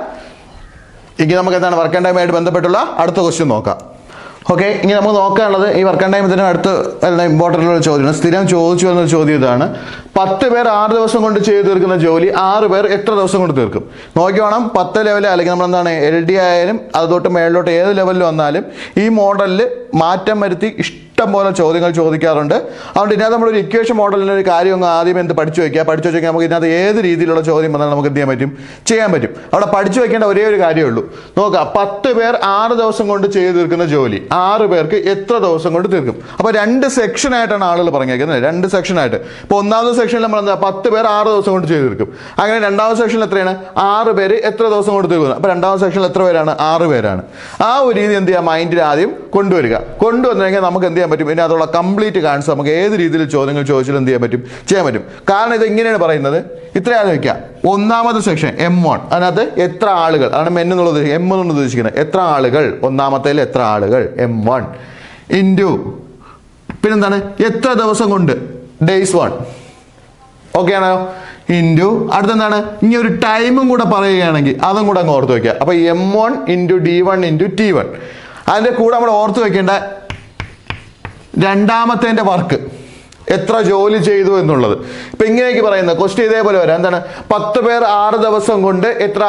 ഇനി നമുക്ക് എന്താണ് വർക്ക് ആൻഡ് ടൈമായിട്ട് ബന്ധപ്പെട്ടുള്ള അടുത്ത ക്വസ്റ്റ്യൻ നോക്കാം. ഓക്കെ, ഇനി നമുക്ക് നോക്കാനുള്ളത് ഈ വർക്ക് ആൻഡ് ടൈം ഇതിന് അടുത്ത് വരുന്ന ഇമ്പോർട്ടൻ്റ് ഉള്ള ചോദ്യമാണ്. സ്ഥിരം ചോദിച്ചു വരുന്ന ചോദ്യം ഇതാണ്. പത്ത് പേർ ആറ് ദിവസം കൊണ്ട് ചെയ്ത് തീർക്കുന്ന ജോലി ആറ് പേർ എത്ര ദിവസം കൊണ്ട് തീർക്കും? നോക്കി വേണം. പത്ത് ലെവൽ അല്ലെങ്കിൽ നമ്മൾ എന്താണ് എൽ ഡി ആയാലും അത് തൊട്ട് മേളിലോട്ട് ഏത് ലെവലിൽ വന്നാലും ഈ മോഡലിൽ മാറ്റം വരുത്തി ഇഷ്ടം പോലെ ചോദ്യങ്ങൾ ചോദിക്കാറുണ്ട്. അതുകൊണ്ട് ഇതിനകത്ത് നമ്മളൊരു ഇക്വേഷൻ മോഡലിൻ്റെ ഒരു കാര്യം ഒന്ന് ആദ്യം എന്ത് പഠിച്ചു വയ്ക്കുക. പഠിച്ചു വെച്ചാൽ നമുക്ക് ഇതിനകത്ത് ഏത് രീതിയിലുള്ള ചോദ്യം വന്നാൽ നമുക്ക് എന്ത് ചെയ്യാൻ പറ്റും? ചെയ്യാൻ പറ്റും. അവിടെ പഠിച്ചു വയ്ക്കേണ്ട ഒരേ ഒരു കാര്യമേ ഉള്ളൂ. നോക്കുക, പത്ത് പേർ ആറ് ദിവസം കൊണ്ട് ചെയ്ത് തീർക്കുന്ന ജോലി ആറ് പേർക്ക് എത്ര ദിവസം കൊണ്ട് തീർക്കും? അപ്പോൾ രണ്ട് സെക്ഷനായിട്ടാണ് ആളുകൾ പറഞ്ഞേക്കുന്നത്. രണ്ട് സെക്ഷനായിട്ട്. ഇപ്പോൾ ഒന്നാമത്തെ സെക്ഷനിൽ നമ്മൾ എന്താ പത്ത് പേർ ആറ് ദിവസം കൊണ്ട് ചെയ്ത് തീർക്കും. അങ്ങനെ രണ്ടാമത്തെ സെക്ഷനിൽ എത്രയാണ്? ആറ് പേര് എത്ര ദിവസം കൊണ്ട് തീർക്കുന്നത്? അപ്പോൾ രണ്ടാമത്തെ സെക്ഷനിൽ എത്ര പേരാണ്? ആറ് പേരാണ്. ആ ഒരു രീതി എന്ത് ചെയ്യുക? മൈൻഡിൽ ആദ്യം കൊണ്ടുവരിക. കൊണ്ടുവന്നു കഴിഞ്ഞാൽ നമുക്ക് എന്ത് ചെയ്യാൻ ചെയ്യാൻ പറ്റും, ഇതിനകത്തുള്ള കംപ്ലീറ്റ് കാണിച്ച് നമുക്ക് ഏത് രീതിയിൽ ചോദ്യങ്ങൾ ചോദിച്ചാലും എന്ത് ചെയ്യാൻ പറ്റും, ചെയ്യാൻ പറ്റും. കാരണം ഇത് ഇങ്ങനെയാണ് പറയുന്നത്. ഇത്ര ആലോചിക്കുക, ഒന്നാമത്തെ സെക്ഷൻ എം വൺ, അതിനകത്ത് എത്ര ആളുകൾ ആണ് മെൻ എന്നുള്ളത്, എം എന്നുള്ളത് ഉദ്ദേശിക്കുന്നത് എത്ര ആളുകൾ, ഒന്നാമത്തേൽ എത്ര ആളുകൾ എം വൺ ഇൻറ്റു പിന്നെന്താണ് എത്ര ദിവസം കൊണ്ട് ഡേയ്സ് വൺ, ഓക്കെ ആണോ, ഇൻറ്റു അടുത്തെന്താണ് ഇനി ഒരു ടൈമും കൂടെ പറയുകയാണെങ്കിൽ അതും കൂടെ അങ്ങ് ഓർത്ത് വയ്ക്കുക. അപ്പോൾ M one into D one into T one. അതിൻ്റെ കൂടെ നമ്മൾ ഓർത്ത് വയ്ക്കേണ്ട രണ്ടാമത്തേൻ്റെ വർക്ക്, എത്ര ജോലി ചെയ്തു എന്നുള്ളത്. ഇപ്പം ഇങ്ങനെയൊക്കെ പറയുന്നത് ക്വസ്റ്റ്യൻ ഇതേപോലെ വരാം. എന്താണ് പത്ത് പേർ ആറ് ദിവസം കൊണ്ട് എത്ര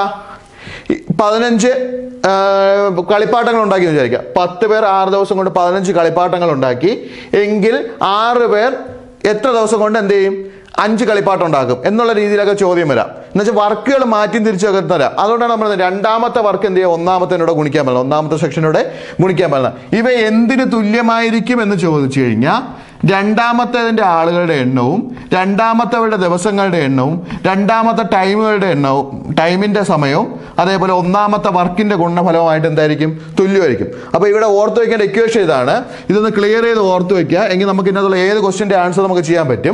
പതിനഞ്ച് കളിപ്പാട്ടങ്ങൾ ഉണ്ടാക്കി എന്ന് വിചാരിക്കുക. പത്ത് പേർ ആറ് ദിവസം കൊണ്ട് പതിനഞ്ച് കളിപ്പാട്ടങ്ങൾ ഉണ്ടാക്കി എങ്കിൽ ആറ് പേർ എത്ര ദിവസം കൊണ്ട് എന്ത് ചെയ്യും, അഞ്ച് കളിപ്പാട്ടം ഉണ്ടാക്കും എന്നുള്ള രീതിയിലൊക്കെ ചോദ്യം വരാം. എന്നുവെച്ചാൽ വർക്കുകൾ മാറ്റി തിരിച്ചൊക്കെ തരാം. അതുകൊണ്ടാണ് നമ്മൾ രണ്ടാമത്തെ വർക്ക് എന്ത് ചെയ്യുക, ഒന്നാമത്തേനോട് ഗുണിക്കാൻ പറ്റില്ല, ഒന്നാമത്തെ സെക്ഷനോടെ ഗുണിക്കാൻ പറ്റില്ല. ഇവ എന്തിന് തുല്യമായിരിക്കും എന്ന് ചോദിച്ചു കഴിഞ്ഞാൽ രണ്ടാമത്തേതിൻ്റെ ആളുകളുടെ എണ്ണവും രണ്ടാമത്തവരുടെ ദിവസങ്ങളുടെ എണ്ണവും രണ്ടാമത്തെ ടൈമുകളുടെ എണ്ണവും ടൈമിൻ്റെ സമയവും അതേപോലെ ഒന്നാമത്തെ വർക്കിൻ്റെ ഗുണഫലവുമായിട്ട് എന്തായിരിക്കും, തുല്യമായിരിക്കും. അപ്പോൾ ഇവിടെ ഓർത്ത് വയ്ക്കേണ്ട ഇക്വേഷൻ ഇതാണ്. ഇതൊന്ന് ക്ലിയർ ചെയ്ത് ഓർത്ത് വയ്ക്കുക, എങ്കിൽ നമുക്ക് ഇതിനകത്തുള്ള ഏത് ക്വസ്റ്റ്യൻ്റെ ആൻസർ നമുക്ക് ചെയ്യാൻ പറ്റും.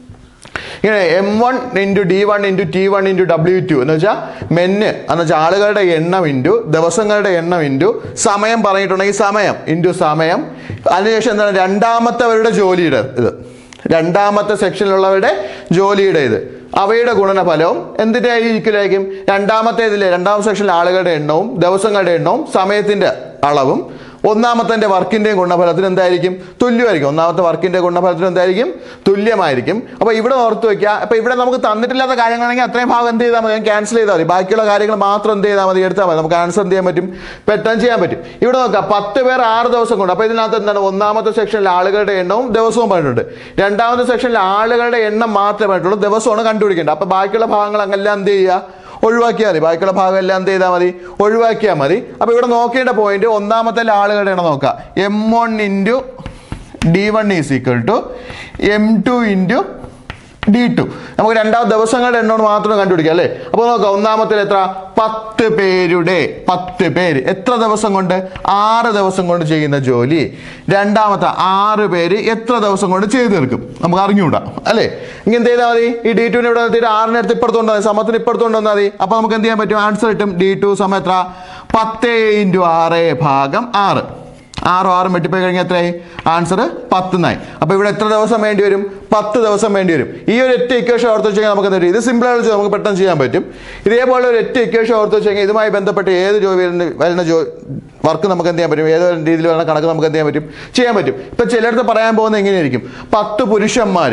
ഇങ്ങനെ M one into D one into T one into W two എന്ന് വെച്ചാൽ മെന്ന് എന്ന് വെച്ചാൽ ആളുകളുടെ എണ്ണം ഇൻറ്റു ദിവസങ്ങളുടെ എണ്ണം ഇൻറ്റു സമയം പറഞ്ഞിട്ടുണ്ടെങ്കിൽ സമയം ഇൻറ്റു സമയം, അതിനുശേഷം എന്താണ് രണ്ടാമത്തവരുടെ ജോലിയുടെ ഇത്, രണ്ടാമത്തെ സെക്ഷനിലുള്ളവരുടെ ജോലിയുടെ ഇത്, അവയുടെ ഗുണനഫലവും എന്തിൻ്റെ ആയിരിക്കും, രണ്ടാമത്തേതിലെ രണ്ടാമത്തെ സെക്ഷനിലെ ആളുകളുടെ എണ്ണവും ദിവസങ്ങളുടെ എണ്ണവും സമയത്തിൻ്റെ അളവും ഒന്നാമത്തെ വർക്കിൻ്റെയും ഗുണഫലത്തിന് എന്തായിരിക്കും, തുല്യമായിരിക്കും. ഒന്നാമത്തെ വർക്കിൻ്റെ ഗുണഫലത്തിന് എന്തായിരിക്കും, തുല്യമായിരിക്കും. അപ്പോൾ ഇവിടെ ഓർത്ത് വയ്ക്കുക. അപ്പോൾ ഇവിടെ നമുക്ക് തന്നിട്ടില്ലാത്ത കാര്യങ്ങളാണെങ്കിൽ അത്രയും ഭാഗം എന്ത് ചെയ്താൽ മതി, ക്യാൻസൽ ചെയ്താൽ മതി. ബാക്കിയുള്ള കാര്യങ്ങൾ മാത്രം എന്ത് ചെയ്താൽ മതി, എടുത്താൽ മതി. നമുക്ക് ആൻസർ എന്ത് ചെയ്യാൻ പറ്റും, പെട്ടെന്ന് ചെയ്യാൻ പറ്റും. ഇവിടെ നോക്കാം, പത്ത് പേർ ആറ് ദിവസം കൊണ്ട്. അപ്പോൾ ഇതിനകത്ത് എന്താണ്, ഒന്നാമത്തെ സെക്ഷനിൽ ആളുകളുടെ എണ്ണവും ദിവസവും പറഞ്ഞിട്ടുണ്ട്. രണ്ടാമത്തെ സെക്ഷനിൽ ആളുകളുടെ എണ്ണം മാത്രമേ പറഞ്ഞിട്ടുള്ളൂ, ദിവസമാണ് കണ്ടുപിടിക്കേണ്ടത്. അപ്പോൾ ബാക്കിയുള്ള ഭാഗങ്ങൾ അങ്ങെല്ലാം എന്ത് ചെയ്യുക, ഒഴിവാക്കിയാൽ മതി. ബാക്കിയുള്ള ഭാഗം എല്ലാം എന്ത് ചെയ്താൽ മതി, ഒഴിവാക്കിയാൽ മതി. അപ്പോൾ ഇവിടെ നോക്കേണ്ട പോയിന്റ് ഒന്നാമത്തെ ആളുകളുടെ എണ്ണം നോക്കാം. M one into D one is equal to M two into D two. നമുക്ക് രണ്ടാമത്തെ ദിവസങ്ങളുടെ എണ്ണം മാത്രം കണ്ടുപിടിക്കാം അല്ലേ. അപ്പോൾ നോക്കാം, ഒന്നാമത്തെ എത്ര, പത്ത് പേരുടെ പത്ത് പേര് എത്ര ദിവസം കൊണ്ട്, ആറ് ദിവസം കൊണ്ട് ചെയ്യുന്ന ജോലി രണ്ടാമത്തെ ആറ് പേര് എത്ര ദിവസം കൊണ്ട് ചെയ്തു തീർക്കും, നമുക്ക് അറിഞ്ഞുകൂടാ അല്ലേ. ഇങ്ങനെ എന്ത് ചെയ്താൽ മതി, ഈ ഡി ടുവിനെ ഇവിടെ നിർത്തിയിട്ട് ആറിനെ എടുത്ത് ഇപ്പുറത്തുകൊണ്ട് മതി, സമത്തിന് ഇപ്പുറത്തുകൊണ്ട് വന്നാൽ മതി. അപ്പോൾ നമുക്ക് എന്ത് ചെയ്യാൻ പറ്റും, ആൻസർ കിട്ടും. ഡി ടു സമയം എത്ര, പത്ത് ഇൻറ്റു ആറ് ഭാഗം ആറ്. ആറും ആറും വെട്ടിപ്പോയി കഴിഞ്ഞാൽ എത്രയായി, ആൻസർ പത്തുന്നായി. അപ്പോൾ ഇവിടെ എത്ര ദിവസം വേണ്ടി വരും, പത്ത് ദിവസം വേണ്ടി വരും. ഈ ഒരു ഒറ്റ ഇക്വേഷൻ ഓർത്ത് വെച്ച് കഴിഞ്ഞാൽ നമുക്ക് എന്താ, ഇത് സിമ്പിളായിട്ട് നമുക്ക് പെട്ടെന്ന് ചെയ്യാൻ പറ്റും. ഇതേപോലെ ഒരു ഒറ്റ ഇക്വേഷൻ ഓർത്ത് വെച്ച് കഴിഞ്ഞാൽ ഇതുമായി ബന്ധപ്പെട്ട് ഏത് ജോലി വരുന്ന വരുന്ന ജോ വർക്ക് നമുക്ക് എന്ത് ചെയ്യാൻ പറ്റും, ഏത് രീതിയിൽ വരുന്ന കണക്ക് നമുക്ക് എന്ത് ചെയ്യാൻ പറ്റും, ചെയ്യാൻ പറ്റും. ഇപ്പം ചിലടത്ത് പറയാൻ പോകുന്നത് എങ്ങനെയായിരിക്കും, പത്ത് പുരുഷന്മാർ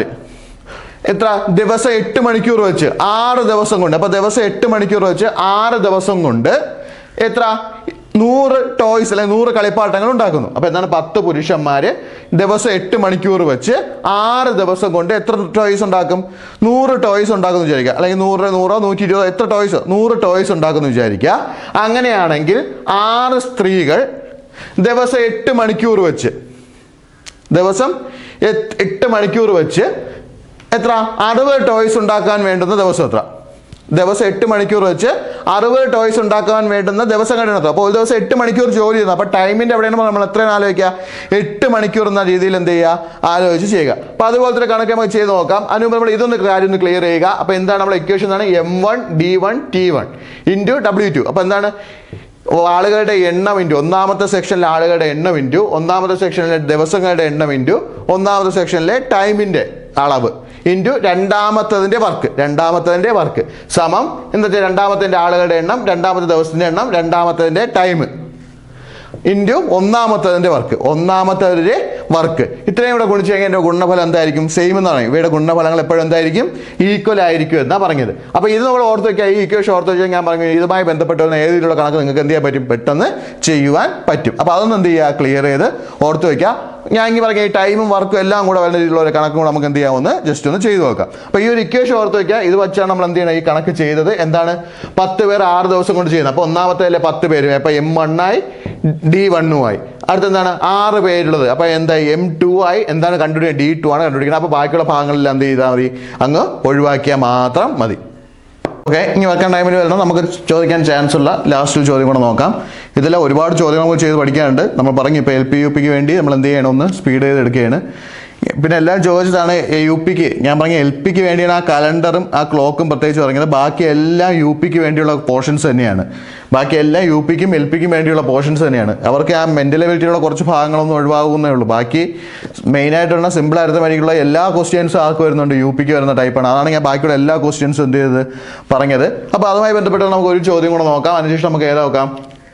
എത്ര ദിവസം എട്ട് മണിക്കൂർ വെച്ച് ആറ് ദിവസം കൊണ്ട്, അപ്പോൾ ദിവസം എട്ട് മണിക്കൂർ വെച്ച് ആറ് ദിവസം കൊണ്ട് എത്ര നൂറ് ടോയ്സ് അല്ലെങ്കിൽ നൂറ് കളിപ്പാട്ടങ്ങൾ ഉണ്ടാക്കുന്നു. അപ്പോൾ എന്താണ്, പത്ത് പുരുഷന്മാർ ദിവസം എട്ട് മണിക്കൂർ വെച്ച് ആറ് ദിവസം കൊണ്ട് എത്ര ടോയ്സ് ഉണ്ടാക്കും, നൂറ് ടോയ്സ് ഉണ്ടാക്കുന്നു വിചാരിക്കുക. അല്ലെങ്കിൽ നൂറ് നൂറോ നൂറ്റി ഇരുപതോ എത്ര ടോയ്സ്, നൂറ് ടോയ്സ് ഉണ്ടാക്കുന്നു വിചാരിക്കുക. അങ്ങനെയാണെങ്കിൽ ആറ് സ്ത്രീകൾ ദിവസം എട്ട് മണിക്കൂർ വെച്ച് ദിവസം എട്ട് മണിക്കൂർ വെച്ച് എത്ര അറുപത് ടോയ്സ് ഉണ്ടാക്കാൻ വേണ്ടുന്ന ദിവസം എത്ര, ദിവസം എട്ട് മണിക്കൂർ വെച്ച് അറുപത് ടോയ്സ് ഉണ്ടാക്കാൻ വേണ്ടുന്ന ദിവസം കണ്ടെത്തുക. അപ്പോൾ ഒരു ദിവസം എട്ട് മണിക്കൂർ ജോലി ചെയ്യുന്നു. അപ്പോൾ ടൈമിൻ്റെ എവിടെയാണ് നമ്മൾ എത്രയാണ് ആലോചിക്കുക, എട്ട് മണിക്കൂർ എന്ന രീതിയിൽ എന്ത് ചെയ്യുക, ആലോചിച്ച് ചെയ്യുക. അപ്പോൾ അതുപോലത്തെ കണക്ക് നമുക്ക് ചെയ്ത് നോക്കാം. അതിന് മുമ്പ് നമ്മൾ ഇതൊന്ന് കാര്യം ഒന്ന് ക്ലിയർ ചെയ്യുക. അപ്പോൾ എന്താണ് നമ്മുടെ ഇക്വേഷൻ, എന്താണ് M one D one T one into W two. അപ്പോൾ എന്താണ്, ആളുകളുടെ എണ്ണം ഇൻറ്റു ഒന്നാമത്തെ സെക്ഷനിലെ ആളുകളുടെ എണ്ണം ഇൻറ്റു ഒന്നാമത്തെ സെക്ഷനിലെ ദിവസങ്ങളുടെ എണ്ണം ഇൻറ്റു ഒന്നാമത്തെ സെക്ഷനിലെ ടൈമിൻ്റെ അളവ് ഇൻറ്റു രണ്ടാമത്തതിൻ്റെ വർക്ക് രണ്ടാമത്തതിൻ്റെ വർക്ക് സമം എന്താ വെച്ചാൽ രണ്ടാമത്തെ ആളുകളുടെ എണ്ണം, രണ്ടാമത്തെ ദിവസത്തിൻ്റെ എണ്ണം, രണ്ടാമത്തതിൻ്റെ ടൈം ഇൻറ്റു ഒന്നാമത്തതിൻ്റെ വർക്ക് ഒന്നാമത്തതിൻ്റെ വർക്ക് ഇത്രയും കൂടെ ഗുണിച്ച് കഴിഞ്ഞാൽ എൻ്റെ ഗുണഫലം എന്തായിരിക്കും, സെയിം എന്നാണ്. ഇവയുടെ ഗുണഫലങ്ങൾ എപ്പോഴും എന്തായിരിക്കും, ഈക്വൽ ആയിരിക്കും എന്നാണ് പറഞ്ഞത്. അപ്പോൾ ഇത് നമ്മൾ ഓർത്ത് വയ്ക്കുക. ഈ ഇക്വേഷൻ ഓർത്ത് വെച്ചാൽ ഞാൻ പറഞ്ഞു ഇതുമായി ബന്ധപ്പെട്ട് വരുന്ന ഏത് രീതിയിലുള്ള കണക്ക് നിങ്ങൾക്ക് എന്ത് ചെയ്യാൻ പറ്റും, പെട്ടെന്ന് ചെയ്യുവാൻ പറ്റും. അപ്പോൾ അതൊന്നും എന്ത് ചെയ്യുക, ക്ലിയർ ചെയ്ത് ഓർത്ത് വയ്ക്കുക. ഞാൻ ഇങ്ങനെ പറഞ്ഞ ഈ ടൈമും വർക്കും എല്ലാം കൂടെ വരുന്ന രീതിയിലുള്ള ഒരു കണക്കും കൂടെ നമുക്ക് എന്ത് ചെയ്യാമെന്ന് ജസ്റ്റ് ഒന്ന് ചെയ്ത് നോക്കാം. അപ്പോൾ ഈ ഒരു ഇക്വേഷൻ ഓർത്ത് വയ്ക്കുക. ഇത് വെച്ചാണ് നമ്മൾ എന്ത് ചെയ്യണം, ഈ കണക്ക് ചെയ്തത്. എന്താണ്, പത്ത് പേർ ആറ് ദിവസം കൊണ്ട് ചെയ്യുന്നത്. അപ്പോൾ ഒന്നാമത്തെ അല്ലേ പത്ത് പേരും, അപ്പോൾ എം വണ്ണായി ഡി വണ്ണുമായി. അടുത്തെന്താണ് ആറ് പേരുള്ളത്, അപ്പോൾ എന്തായി എം ടു ആയി. എന്താണ് കണ്ടുപിടിക്കുക, ഡി ടു ആണ് കണ്ടുപിടിക്കുന്നത്. അപ്പോൾ ബാക്കിയുള്ള ഭാഗങ്ങളെല്ലാം എന്ത് ചെയ്താൽ മതി, അങ്ങ് ഒഴിവാക്കിയാൽ മാത്രം മതി. ഓക്കെ, ഇനി വെക്കാൻ ടൈമിൽ വരുന്നത് നമുക്ക് ചോദിക്കാൻ ചാൻസ് ഉള്ള ലാസ്റ്റ് ചോദ്യം കൂടെ നോക്കാം. ഇതിൽ ഒരുപാട് ചോദ്യങ്ങൾ നമുക്ക് ചെയ്ത് പഠിക്കാനുണ്ട്. നമ്മൾ പറഞ്ഞു ഇപ്പോൾ എൽ പി യു പിക്ക് വേണ്ടി നമ്മൾ എന്ത് ചെയ്യണം, ഒന്ന് സ്പീഡ് ചെയ്ത് എടുക്കുകയാണ്. പിന്നെ എല്ലാം ചോദിച്ചതാണ് യു പിക്ക്. ഞാൻ പറഞ്ഞ എൽ പിക്ക് വേണ്ടിയാണ് ആ കലണ്ടറും ആ ക്ലോക്കും പ്രത്യേകിച്ച് പറഞ്ഞത്. ബാക്കി എല്ലാം യു പിക്ക് വേണ്ടിയുള്ള പോർഷൻസ് തന്നെയാണ്. ബാക്കി എല്ലാം യു പിക്കും എൽ പിക്കും വേണ്ടിയുള്ള പോർഷൻസ് തന്നെയാണ്. അവർക്ക് ആ മെൻ്റൽ എബിലിറ്റിയുള്ള കുറച്ച് ഭാഗങ്ങളൊന്നും ഒഴിവാകുന്നേ ഉള്ളൂ. ബാക്കി മെയിനായിട്ടുള്ള സിമ്പിൾ അരിത്തമെറ്റിക്കുള്ള എല്ലാ ക്വസ്റ്റ്യൻസും ആർക്ക് വരുന്നുണ്ട്, യു പിക്ക് വരുന്ന ടൈപ്പാണ്. അതാണ് ഞാൻ ബാക്കിയുള്ള എല്ലാ ക്വസ്റ്റ്യൻസും എന്ത് ചെയ്തത് പറഞ്ഞത്. അപ്പോൾ അതുമായി ബന്ധപ്പെട്ട് നമുക്ക് ഒരു ചോദ്യം കൂടെ നോക്കാം. അതിനുശേഷം നമുക്ക് ഏതാ നോക്കാം,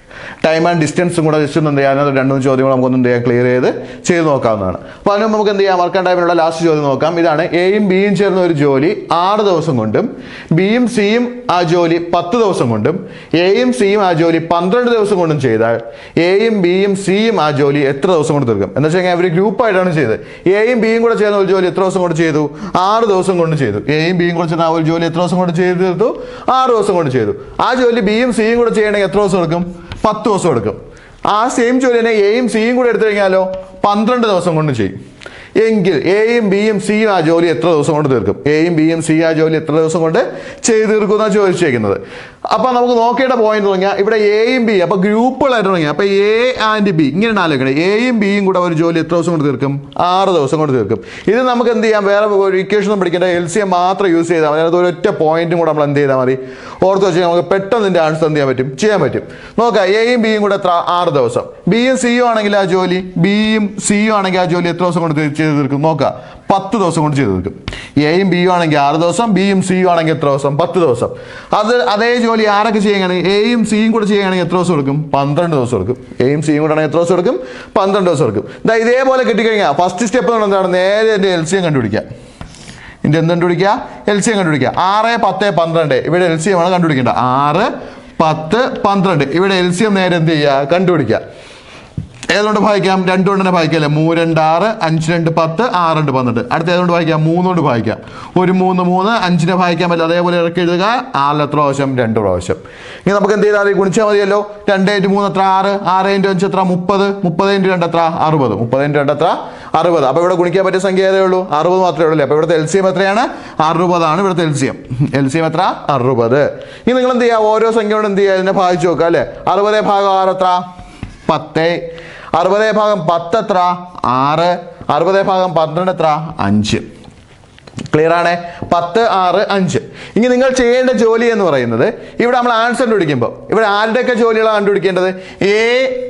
ടൈം ആൻഡ് ഡിസ്റ്റൻസും കൂടെ ജസ്റ്റ് ഒന്ന് എന്ത് ചെയ്യാം, അതിനകത്ത് രണ്ടു മൂന്ന് ചോദ്യങ്ങൾ നമുക്കൊന്ന് എന്ത് ചെയ്യാം, ക്ലിയർ ചെയ്ത് ചെയ്ത് നോക്കാവുന്നതാണ്. അപ്പോൾ അതിന് നമുക്ക് എന്ത് ചെയ്യാം, വർക്ക് ആൻഡ് ടൈമിനുള്ള ലാസ്റ്റ് ചോദ്യം നോക്കാം. ഇതാണ് എയും ബിയും ചേർന്ന ഒരു ജോലി ആറ് ദിവസം കൊണ്ടും ബിയും സിയും ആ ജോലി പത്ത് ദിവസം കൊണ്ടും എയും സിയും ആ ജോലി പന്ത്രണ്ട് ദിവസം കൊണ്ടും ചെയ്താൽ എയും ബിയും സിയും ആ ജോലി എത്ര ദിവസം കൊണ്ട് തീർക്കും? എന്ന് വെച്ച് കഴിഞ്ഞാൽ അവർ ഗ്രൂപ്പായിട്ടാണ് ചെയ്തത്. എയും ബിയും കൂടെ ചേർന്ന ഒരു ജോലി എത്ര ദിവസം കൊണ്ട് ചെയ്തു? ആറ് ദിവസം കൊണ്ട് ചെയ്തു. എയും ബിയും കൂടെ ചേർന്ന ആ ഒരു ജോലി എത്ര ദിവസം കൊണ്ട് ചെയ്ത് തീർത്തു? ആറ് ദിവസം കൊണ്ട് ചെയ്തു. ആ ജോലി ബിയും സിയും കൂടെ ചെയ്യണമെങ്കിൽ എത്ര ദിവസം എടുക്കും? പത്ത് ദിവസം എടുക്കും. ആ സെയിം ജോലി തന്നെ എയും സിയും കൂടെ എടുത്തു കഴിഞ്ഞാലോ പന്ത്രണ്ട് ദിവസം കൊണ്ട് ചെയ്യും. എങ്കിൽ എയും ബിയും സിയും ആ ജോലി എത്ര ദിവസം കൊണ്ട് തീർക്കും? എയും ബിയും സി ആ ജോലി എത്ര ദിവസം കൊണ്ട് ചെയ്ത് തീർക്കും എന്നാണ് ചോദിച്ചേക്കുന്നത്. അപ്പം നമുക്ക് നോക്കേണ്ട പോയിന്റ് തുടങ്ങിയാൽ ഇവിടെ എയും ബി അപ്പോൾ ഗ്രൂപ്പുകളായിട്ട് തുടങ്ങിയാൽ അപ്പോൾ എ ആൻഡ് ബി ഇങ്ങനെ ആലോചിക്കണം. എയും ബിയും കൂടെ ഒരു ജോലി എത്ര ദിവസം കൊണ്ട് തീർക്കും? ആറ് ദിവസം കൊണ്ട് തീർക്കും. ഇത് നമുക്ക് എന്ത് ചെയ്യാം, വേറെ ഒരു ഇക്വേഷൻ ഒന്നും പഠിക്കേണ്ട, എൽ സി എം മാത്രം യൂസ് ചെയ്താൽ മതി. അതിനകത്ത് ഒരൊറ്റ പോയിന്റും കൂടെ നമ്മൾ എന്ത് ചെയ്താൽ മതി, ഓർത്ത് വെച്ചാൽ നമുക്ക് പെട്ടെന്ന് ഇതിൻ്റെ ആൻസർ എന്ത് ചെയ്യാൻ പറ്റും, ചെയ്യാൻ പറ്റും. നോക്കാം, എയും ബിയും കൂടെ എത്ര? ആറ് ദിവസം. ബിയും സിയും ആണെങ്കിൽ ആ ജോലി ബിയും സിയും ആണെങ്കിൽ ആ ജോലി എത്ര ദിവസം കൊണ്ട് ചെയ്ത് തീർക്കും? നോക്കാം, പത്ത് ദിവസം കൊണ്ട് ചെയ്ത് തീർക്കും. എയും ബിയും ആണെങ്കിൽ ആറ് ദിവസം, ബിയും സിയും ആണെങ്കിൽ എത്ര ദിവസം? പത്ത് ദിവസം. അത് അതേ ജോലി ആരൊക്കെ ചെയ്യുകയാണെങ്കിൽ എയും സിയും കൂടെ ചെയ്യുകയാണെങ്കിൽ എത്ര ദിവസം എടുക്കും? പന്ത്രണ്ട് ദിവസം എടുക്കും. എയും സിയും കൂടെ ആണെങ്കിൽ എത്ര ദിവസം എടുക്കും? പന്ത്രണ്ട് ദിവസം എടുക്കും. ഇതാ ഇതേപോലെ കിട്ടിക്കഴിഞ്ഞാൽ ഫസ്റ്റ് സ്റ്റെപ്പ് എന്ന് എന്താണ്, നേരെ എൻ്റെ എൽ സി എം കണ്ടുപിടിക്കുക. ഇതിൻ്റെ എന്ത് കണ്ടുപിടിക്കുക? എൽ സി എം കണ്ടുപിടിക്കുക. ആറ് പത്ത് പന്ത്രണ്ട് ഇവിടെ എൽ സി എം ആണ് കണ്ടുപിടിക്കേണ്ടത്. ആറ് പത്ത് പന്ത്രണ്ട് ഇവിടെ എൽ സി എം നേരെ എന്ത് ചെയ്യുക, കണ്ടുപിടിക്കുക. ഏതുകൊണ്ട് ഭാഗിക്കാം? രണ്ടുകൊണ്ട് തന്നെ ഭാഗിക്കാം. മൂന്ന് രണ്ട് ആറ്, അഞ്ച് രണ്ട് പത്ത്, ആറ് രണ്ട് പന്ത്രണ്ട്. അടുത്ത ഏതുകൊണ്ട് ഭാഗിക്കാം? മൂന്നുകൊണ്ട് ഭാഗിക്കാം. ഒരു മൂന്ന് മൂന്ന്, അഞ്ചിനെ ഭാഗിക്കാൻ പറ്റില്ല. അതേപോലെ ഇറക്കി എഴുതുക. ആറിൽ എത്ര പ്രാവശ്യം? രണ്ട് പ്രാവശ്യം. ഇനി നമുക്ക് എന്ത് ചെയ്താൽ ഗുണിച്ചാൽ മതിയല്ലോ. രണ്ട് ഇൻറ്റു മൂന്ന് എത്ര? ആറ്. ആറ് ഇൻറ്റു അഞ്ച് എത്ര? മുപ്പത്. മുപ്പത് ഇൻറ്റു രണ്ട് എത്ര? അറുപത്. മുപ്പത് ഇൻറ്റു രണ്ട് എത്ര? അറുപത്. അപ്പോൾ ഇവിടെ ഗുണിക്കാൻ പറ്റിയ സംഖ്യ ഏതേ ഉള്ളൂ? അറുപത് മാത്രമേ ഉള്ളൂ. അപ്പോൾ ഇവിടുത്തെ എൽ സി എം എത്രയാണ്? അറുപതാണ് ഇവിടുത്തെ L C M. L C M എത്ര? അറുപത്. ഇനി നിങ്ങൾ എന്ത് ചെയ്യുക, ഓരോ സംഖ്യയോട് എന്ത് ചെയ്യുക, ഇതിനെ ഭാഗിച്ച് നോക്കുക അല്ലേ. അറുപത് ഭാഗം ആറ് എത്ര? പത്ത്. അറുപത് ഭാഗം പത്ത് എത്ര? ആറ്. അറുപത് ഭാഗം പന്ത്രണ്ട് എത്ര? അഞ്ച്. ക്ലിയർ ആണ്? പത്ത് ആറ് അഞ്ച്. ഇനി നിങ്ങൾ ചെയ്യേണ്ട ജോലി എന്ന് പറയുന്നത്, ഇവിടെ നമ്മൾ ആൻസർ കണ്ടുപിടിക്കുമ്പോൾ ഇവിടെ ആരുടെയൊക്കെ ജോലികളാണ് കണ്ടുപിടിക്കേണ്ടത്? എ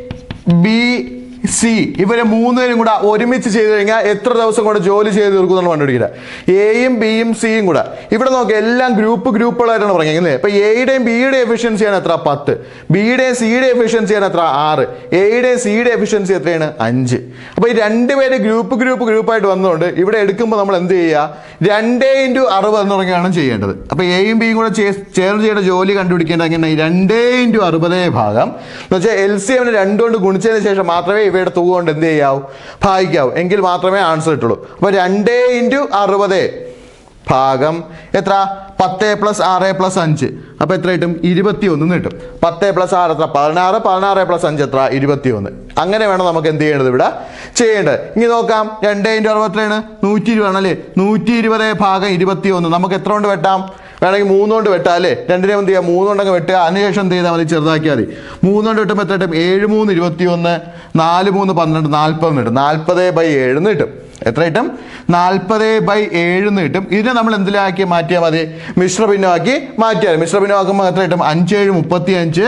ബി സി ഇവരെ മൂന്നുപേരും കൂടെ ഒരുമിച്ച് ചെയ്ത് കഴിഞ്ഞാൽ എത്ര ദിവസം കൊണ്ട് ജോലി ചെയ്ത് തീർക്കും എന്നുള്ള കണ്ടുപിടിക്കുക. എയും ബിയും സിയും കൂടെ ഇവിടെ നോക്കുക, എല്ലാം ഗ്രൂപ്പ് ഗ്രൂപ്പുകളായിട്ടാണ് പറഞ്ഞിരിക്കുന്നത്. അപ്പോൾ എയുടെയും ബിയുടെയും എഫിഷ്യൻസിയാണ് എത്ര? പത്ത്. ബിയുടെയും സിയുടെയും എഫിഷ്യൻസിയാണ് എത്ര? ആറ്. എയുടെയും സിയുടെ എഫിഷ്യൻസി എത്രയാണ്? അഞ്ച്. അപ്പോൾ ഈ രണ്ടുപേര് ഗ്രൂപ്പ് ഗ്രൂപ്പ് ഗ്രൂപ്പായിട്ട് വന്നുകൊണ്ട് ഇവിടെ എടുക്കുമ്പോൾ നമ്മൾ എന്ത് ചെയ്യുക, രണ്ടേ ഇൻറ്റു അറുപത് എന്ന് പറഞ്ഞാണ് ചെയ്യേണ്ടത്. അപ്പോൾ എയും ബിയും കൂടെ ചേർന്ന് ചെയ്യേണ്ട ജോലി കണ്ടുപിടിക്കേണ്ടത് എങ്ങനെ? രണ്ടേ ഇൻറ്റു അറുപതേ ഭാഗം എന്ന് വെച്ചാൽ എൽ സി എമ്മിന് രണ്ടുകൊണ്ട് ഗുണിച്ചതിന് ശേഷം മാത്രമേ ഇവയുടെ തുക കൊണ്ട് എന്ത് ചെയ്യാവൂ, ഭാഗിക്കാവൂ. എങ്കിൽ മാത്രമേ ആൻസർ കിട്ടുള്ളൂ. അപ്പോൾ രണ്ടേ ഇൻറ്റു അറുപത് ഭാഗം എത്ര? പത്ത് പ്ലസ് ആറ് പ്ലസ് അഞ്ച്. അപ്പോൾ എത്ര കിട്ടും? ഇരുപത്തി ഒന്ന് കിട്ടും. പത്ത് പ്ലസ് ആറ് എത്ര? പതിനാറ്. പതിനാറ് പ്ലസ് അഞ്ച് എത്ര? ഇരുപത്തി ഒന്ന്. അങ്ങനെ വേണം നമുക്ക് എന്ത് ചെയ്യേണ്ടത്, ഇവിടെ ചെയ്യേണ്ടത്. ഇനി നോക്കാം, രണ്ട് ഇൻറ്റു അറുപത്തിരണ്ട് നൂറ്റി ഇരുപത് ആണല്ലേ. നൂറ്റി ഇരുപത് ഭാഗം ഇരുപത്തി ഒന്ന് നമുക്ക് എത്ര കൊണ്ട് വെട്ടാം? വേണമെങ്കിൽ മൂന്നുകൊണ്ട് വെട്ടാം അല്ലേ. രണ്ടിനെ എന്ത് ചെയ്യുക, മൂന്നുകൊണ്ടങ്ങ് വെട്ടുക. അതിനുശേഷം എന്ത് ചെയ്താൽ മതി, ചെറുതാക്കിയാൽ മതി. മൂന്നുകൊണ്ട് വെട്ടുമ്പോൾ എത്ര കിട്ടും? ഏഴ് മൂന്ന് ഇരുപത്തി ഒന്ന്, നാല് മൂന്ന് പന്ത്രണ്ട്, നാൽപ്പത് കിട്ടും. നാൽപ്പത് ബൈ ഏഴെന്ന് കിട്ടും. എത്ര കിട്ടും? നാൽപ്പത് ബൈ ഏഴെന്ന് കിട്ടും. ഇതിനെ നമ്മൾ എന്തിലാക്കി മാറ്റിയാൽ മതി? മിശ്രഭിന്നമാക്കി മാറ്റിയാൽ. മിശ്രഭിന്നമാക്കുമ്പോൾ എത്ര കിട്ടും? അഞ്ചേഴ് മുപ്പത്തി അഞ്ച്.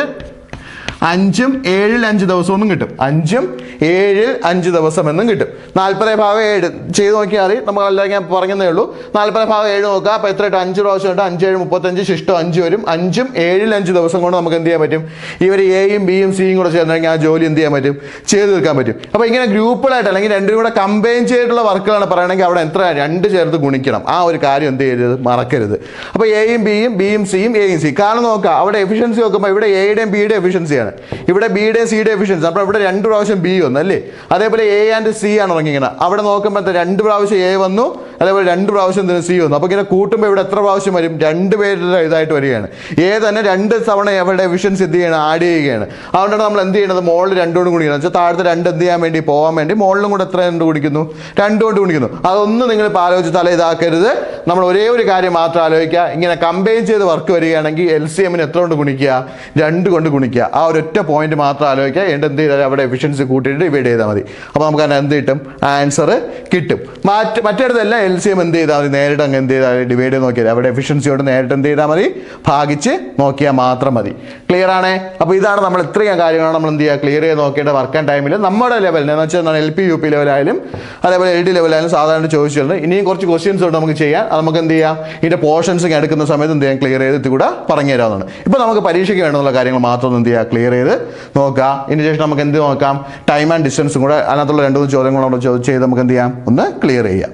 അഞ്ചും ഏഴിൽ അഞ്ച് ദിവസം ഒന്നും കിട്ടും. അഞ്ചും ഏഴിൽ അഞ്ച് ദിവസം എന്നും കിട്ടും. നാൽപ്പത് ഭാഗം ഏഴ് ചെയ്ത് നോക്കിയാൽ മതി. നമ്മൾ അല്ലെങ്കിൽ ഞാൻ പറഞ്ഞതേ ഉള്ളൂ. നാൽപ്പത് ഭാഗം ഏഴ് നോക്കുക. അപ്പോൾ എത്ര ഇട്ട്? അഞ്ച് പ്രാവശ്യം ഉണ്ട്. അഞ്ചേഴ് മുപ്പത്തഞ്ച്, ശിഷ്ടം അഞ്ച് വരും. അഞ്ചും ഏഴിൽ അഞ്ച് ദിവസം കൊണ്ട് നമുക്ക് എന്ത് ചെയ്യാൻ പറ്റും? ഇവർ എയും ബിയും സിയും കൂടെ ചേർന്നെങ്കിൽ ആ ജോലി എന്ത് ചെയ്യാൻ പറ്റും? ചെയ്ത് തീർക്കാൻ പറ്റും. അപ്പോൾ ഇങ്ങനെ ഗ്രൂപ്പുകളായിട്ട് അല്ലെങ്കിൽ രണ്ടും കൂടെ കമ്പൈൻ ചെയ്തിട്ടുള്ള വർക്കുകളാണ് പറയണമെങ്കിൽ അവിടെ എത്ര? രണ്ട് ചേർത്ത് ഗുണിക്കണം. ആ ഒരു കാര്യം എന്ത് ചെയ്യരുത്, മറക്കരുത്. അപ്പോൾ എയും ബിയും ബിയും സിയും എയും സി. കാരണം നോക്കുക, അവിടെ എഫിഷ്യൻസി നോക്കുമ്പോൾ ഇവിടെ എയുടെയും ബിയുടെയും എഫിഷ്യൻസിയാണ്. വരികയാണ്. ഇവിടെ ബിയുടെ സിയുടെ എഫിഷ്യൻസി അപ്പോൾ ഇവിടെ രണ്ട് പ്രാവശ്യം ബി വന്നു അല്ലേ. അതേപോലെ എ ആൻഡ് സി ആണ് ഇറങ്ങിക്കുന്നത്. അവിടെ നോക്കുമ്പോൾ രണ്ട് പ്രാവശ്യം എ വന്നു, അതേപോലെ രണ്ട് പ്രാവശ്യം സി വന്നു. അപ്പോൾ ഇങ്ങനെ കൂട്ടുമ്പോൾ ഇവിടെ എത്ര പ്രാവശ്യം വരും? രണ്ട് പേരുടെ ഇതായിട്ട് വരികയാണ്. എ തന്നെ രണ്ട് തവണ അവരുടെ എഫിഷ്യൻസി എന്ത് ചെയ്യണം? ആഡ് ചെയ്യുകയാണ്. അതുകൊണ്ടാണ് നമ്മൾ എന്ത് ചെയ്യുന്നത്? മോളിൽ രണ്ടുകൊണ്ട് ഗുണിക്കണം. വെച്ചാൽ താഴത്തെ രണ്ട് എന്ത് ചെയ്യാൻ വേണ്ടി പോകാൻ വേണ്ടി മോളിലും കൂടെ എത്ര കൊണ്ട് ഗുണിക്കുന്നു? രണ്ട് കൊണ്ട് ഗുണിക്കുന്നു. അതൊന്നും നിങ്ങൾ ഇപ്പോൾ ആലോചിച്ച് തല ഇതാക്കരുത്. നമ്മൾ ഒരേ ഒരു കാര്യം മാത്രം ആലോചിക്കുക. ഇങ്ങനെ കമ്പൈൻ ചെയ്ത് വർക്ക് വരികയാണെങ്കിൽ എൽ സി എമ്മിന് എത്ര കൊണ്ട് ഗുണിക്കുക? രണ്ട് കൊണ്ട് ഗുണിക്കുക. ആ ഒരൊറ്റ പോയിന്റ് മാത്രം ആലോചിക്കുക. എന്നിട്ട് എന്ത് ചെയ്താൽ അവിടെ എഫിഷ്യൻസി കൂട്ടിയിട്ട് ഡിവൈഡ് ചെയ്താൽ മതി. അപ്പോൾ നമുക്ക് അതിന് എന്ത് കിട്ടും? ആൻസർ കിട്ടും. മറ്റ് മറ്റേടത്തെല്ലാം എൽ സി എം എന്ത് ചെയ്താൽ മതി? നേരിട്ട് അങ്ങ് എന്ത് ചെയ്താൽ ഡിവൈഡ് ചെയ്ത് നോക്കിയാൽ അവിടെ എഫിഷ്യൻസിയോട് നേരിട്ട് എന്ത് ചെയ്താൽ മതി? ഭാഗിച്ച് നോക്കിയാൽ മാത്രം മതി. ക്ലിയർ ആണേ? അപ്പോൾ ഇതാണ് നമ്മൾ ഇത്രയും കാര്യങ്ങളാണ് നമ്മൾ എന്ത് ചെയ്യുക? ക്ലിയർ ചെയ്ത് നോക്കേണ്ട വർക്ക് ആൻഡ് ടൈമിൽ നമ്മുടെ ലെവലിന് എന്ന് വെച്ചാൽ എൽ പി യു പി ലെവലായാലും അതേപോലെ എൽ ഡി ലെവലായാലും സാധാരണ ചോദിച്ചിട്ടുണ്ട്. ഇനിയും കുറച്ച് ക്വസ്റ്റ്യൻസ് ഉണ്ട് നമുക്ക് ചെയ്യാം. അത് നമുക്ക് എന്ത് ചെയ്യാം? ഇതിൻ്റെ പോർഷൻസ് എടുക്കുന്ന സമയത്ത് എന്ത് ചെയ്യാം? ക്ലിയർ ചെയ്ത് ഇത് കൂടെ പറഞ്ഞു തരാവുന്നതാണ്. ഇപ്പോൾ നമുക്ക് പരീക്ഷയ്ക്ക് വേണമെന്നുള്ള കാര്യങ്ങൾ മാത്രം എന്ത് ചെയ്യുക? ക്ലിയർ ചെയ്ത് നോക്കാം. ഇതിന് ശേഷം നമുക്ക് എന്ത് നോക്കാം? ടൈം ആൻഡ് ഡിസ്റ്റൻസും കൂടെ അതിനകത്തുള്ള രണ്ട് മൂന്ന് ചോദ്യങ്ങൾ നമ്മൾ ചെയ്ത് നമുക്ക് എന്ത് ചെയ്യാം? ഒന്ന് ക്ലിയർ ചെയ്യാം.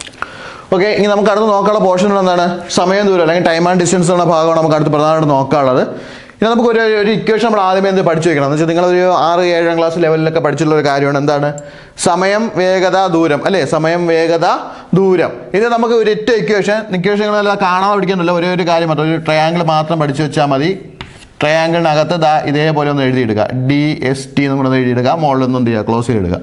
ഓക്കെ, ഇനി നമുക്ക് അടുത്ത് നോക്കാനുള്ള പോർഷൻ എന്താണ്? സമയം ദൂരം അല്ലെങ്കിൽ ടൈം ആൻഡ് ഡിസ്റ്റൻസ് എന്ന ഭാഗമാണ് നമുക്ക് അടുത്ത് പ്രധാനമായിട്ട് നോക്കാനുള്ളത്. ഇനി നമുക്ക് ഒരു ഒരു ഇക്വേഷൻ നമ്മൾ ആദ്യമേ എന്ത് പഠിച്ചു വെക്കണം എന്ന് വെച്ചാൽ നിങ്ങളൊരു ആറ് ഏഴാം ക്ലാസ് ലെവലിലൊക്കെ പഠിച്ചിട്ടുള്ള ഒരു കാര്യമാണ്. എന്താണ്? സമയം, വേഗത, ദൂരം അല്ലേ? സമയം, വേഗത, ദൂരം. ഇത് നമുക്ക് ഒരു ഒറ്റ ഇക്വേഷൻ ഇക്വേഷനുകളെല്ലാം കാണാതെ പഠിക്കുന്നില്ല. ഒരേ ഒരു കാര്യം മാത്രം, ഒരു ട്രയാങ്കിൾ മാത്രം പഠിച്ചു വെച്ചാൽ മതി. ട്രയാങ്കിളിനകത്ത് ദാ ഇതേപോലെ ഒന്ന് എഴുതിയിടുക. ഡി എസ് ടി എന്ന് കൂടെ എഴുതിയിടുക. മുകളിലൊന്നും എന്ത് ചെയ്യുക? ക്ലോസ് ചെയ്തിടുക.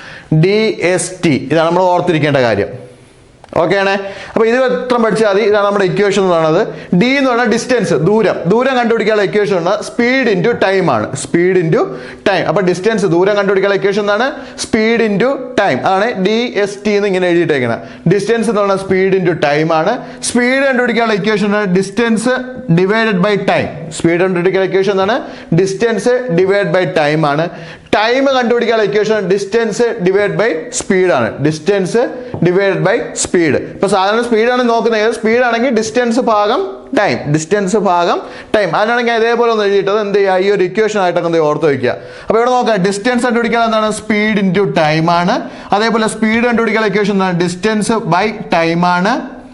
ഡി എസ് ടി ഇതാണ് നമ്മൾ ഓർത്തിരിക്കേണ്ട കാര്യം. ഓക്കെ ആണേ? അപ്പോൾ ഇത് എത്ര പഠിച്ചാൽ മതി? ഇതാണ് നമ്മുടെ ഇക്വേഷൻ എന്ന് പറയുന്നത്. ഡി എന്ന് പറഞ്ഞാൽ ഡിസ്റ്റൻസ്, ദൂരം. ദൂരം കണ്ടുപിടിക്കാനുള്ള ഇക്വേഷൻ ആണ് സ്പീഡ് ഇൻറ്റു ടൈം ആണ്. Speed into time. അപ്പോൾ ഡിസ്റ്റൻസ് ദൂരം കണ്ടുപിടിക്കാനുള്ള ഇക്വേഷൻ എന്താണ്? Speed into time. അതാണ് ഡി എസ് ടി എന്ന് ഇങ്ങനെ എഴുതിയിട്ടേക്കുന്നത്. ഡിസ്റ്റൻസ് എന്ന് പറഞ്ഞാൽ സ്പീഡ് ഇൻറ്റു ടൈം ആണ്. സ്പീഡ് കണ്ടുപിടിക്കാനുള്ള ഇക്വേഷൻ ആണ് distance divided by time. Speed കണ്ടുപിടിക്കാനുള്ള ഇക്വേഷൻ എന്താണ്? ഡിസ്റ്റൻസ് ഡിവൈഡ് ബൈ ടൈം ആണ്. ടൈം കണ്ടുപിടിക്കാനുള്ള equation distance divide by speed ആണ്. Distance divide by speed. ഇപ്പോൾ സാധാരണ സ്പീഡാണ് നോക്കുന്നത്. സ്പീഡാണെങ്കിൽ ഡിസ്റ്റൻസ് ഭാഗം ടൈം. ഡിസ്റ്റൻസ് ഭാഗം ടൈം. അതിനാണെങ്കിൽ അതേപോലെ ഒന്ന് എഴുതിയിട്ടത് എന്ത് ചെയ്യുക? ഈ ഒരു ഇക്വേഷൻ ആയിട്ടൊക്കെ എന്ത് ഓർത്ത് വയ്ക്കുക. അപ്പോൾ ഇവിടെ നോക്കാം. ഡിസ്റ്റൻസ് കണ്ടുപിടിക്കാൻ എന്താണ്? സ്പീഡ് ഇൻറ്റു ടൈം ആണ്. അതേപോലെ സ്പീഡ് കണ്ടുപിടിക്കാനുള്ള ഇക്വേഷൻ എന്താണ്? ഡിസ്റ്റൻസ് ബൈ ടൈം ആണ്.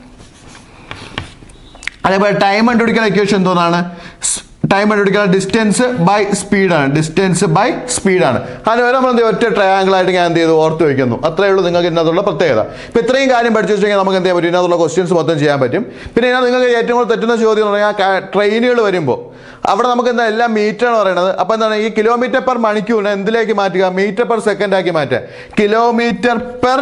അതേപോലെ ടൈം കണ്ടുപിടിക്കാനുള്ള ഇക്വേഷൻ എന്തോന്നാണ്? ടൈം കണ്ടുപിടിക്കാൻ ഡിസ്റ്റൻസ് ബൈ സ്പീഡാണ്. ഡിസ്റ്റൻസ് ബൈ സ്പീഡാണ്. അതുവരെ നമ്മൾ എന്ത് ഒറ്റ ട്രയാങ്കിൾ ആയിട്ട് ഞാൻ എന്ത് ചെയ്തു? ഓർത്ത് വയ്ക്കുന്നു. അത്രയേ ഉള്ളൂ നിങ്ങൾക്ക് ഇതിനകത്തുള്ള പ്രത്യേകത. ഇപ്പോൾ ഇത്രയും കാര്യം പഠിച്ചു വെച്ചെങ്കിൽ നമുക്ക് എന്ത് ചെയ്യാൻ പറ്റും? ഇതിനകത്തുള്ള ക്വസ്റ്റ്യൻസ് മൊത്തം ചെയ്യാൻ പറ്റും. പിന്നെ ഇതിനകത്ത് നിങ്ങൾക്ക് ഏറ്റവും കൂടുതൽ തെറ്റുന്ന ചോദ്യം എന്ന് പറഞ്ഞാൽ ട്രെയിനുകൾ വരുമ്പോൾ അവിടെ നമുക്ക് എന്താ എല്ലാം മീറ്റർ എന്ന് പറയുന്നത്. അപ്പോൾ എന്താണ് ഈ കിലോമീറ്റർ പെർ മണിക്കൂറിനെ എന്തിലേക്ക് മാറ്റുക? മീറ്റർ പെർ സെക്കൻഡ് ആക്കി മാറ്റുക. കിലോമീറ്റർ പെർ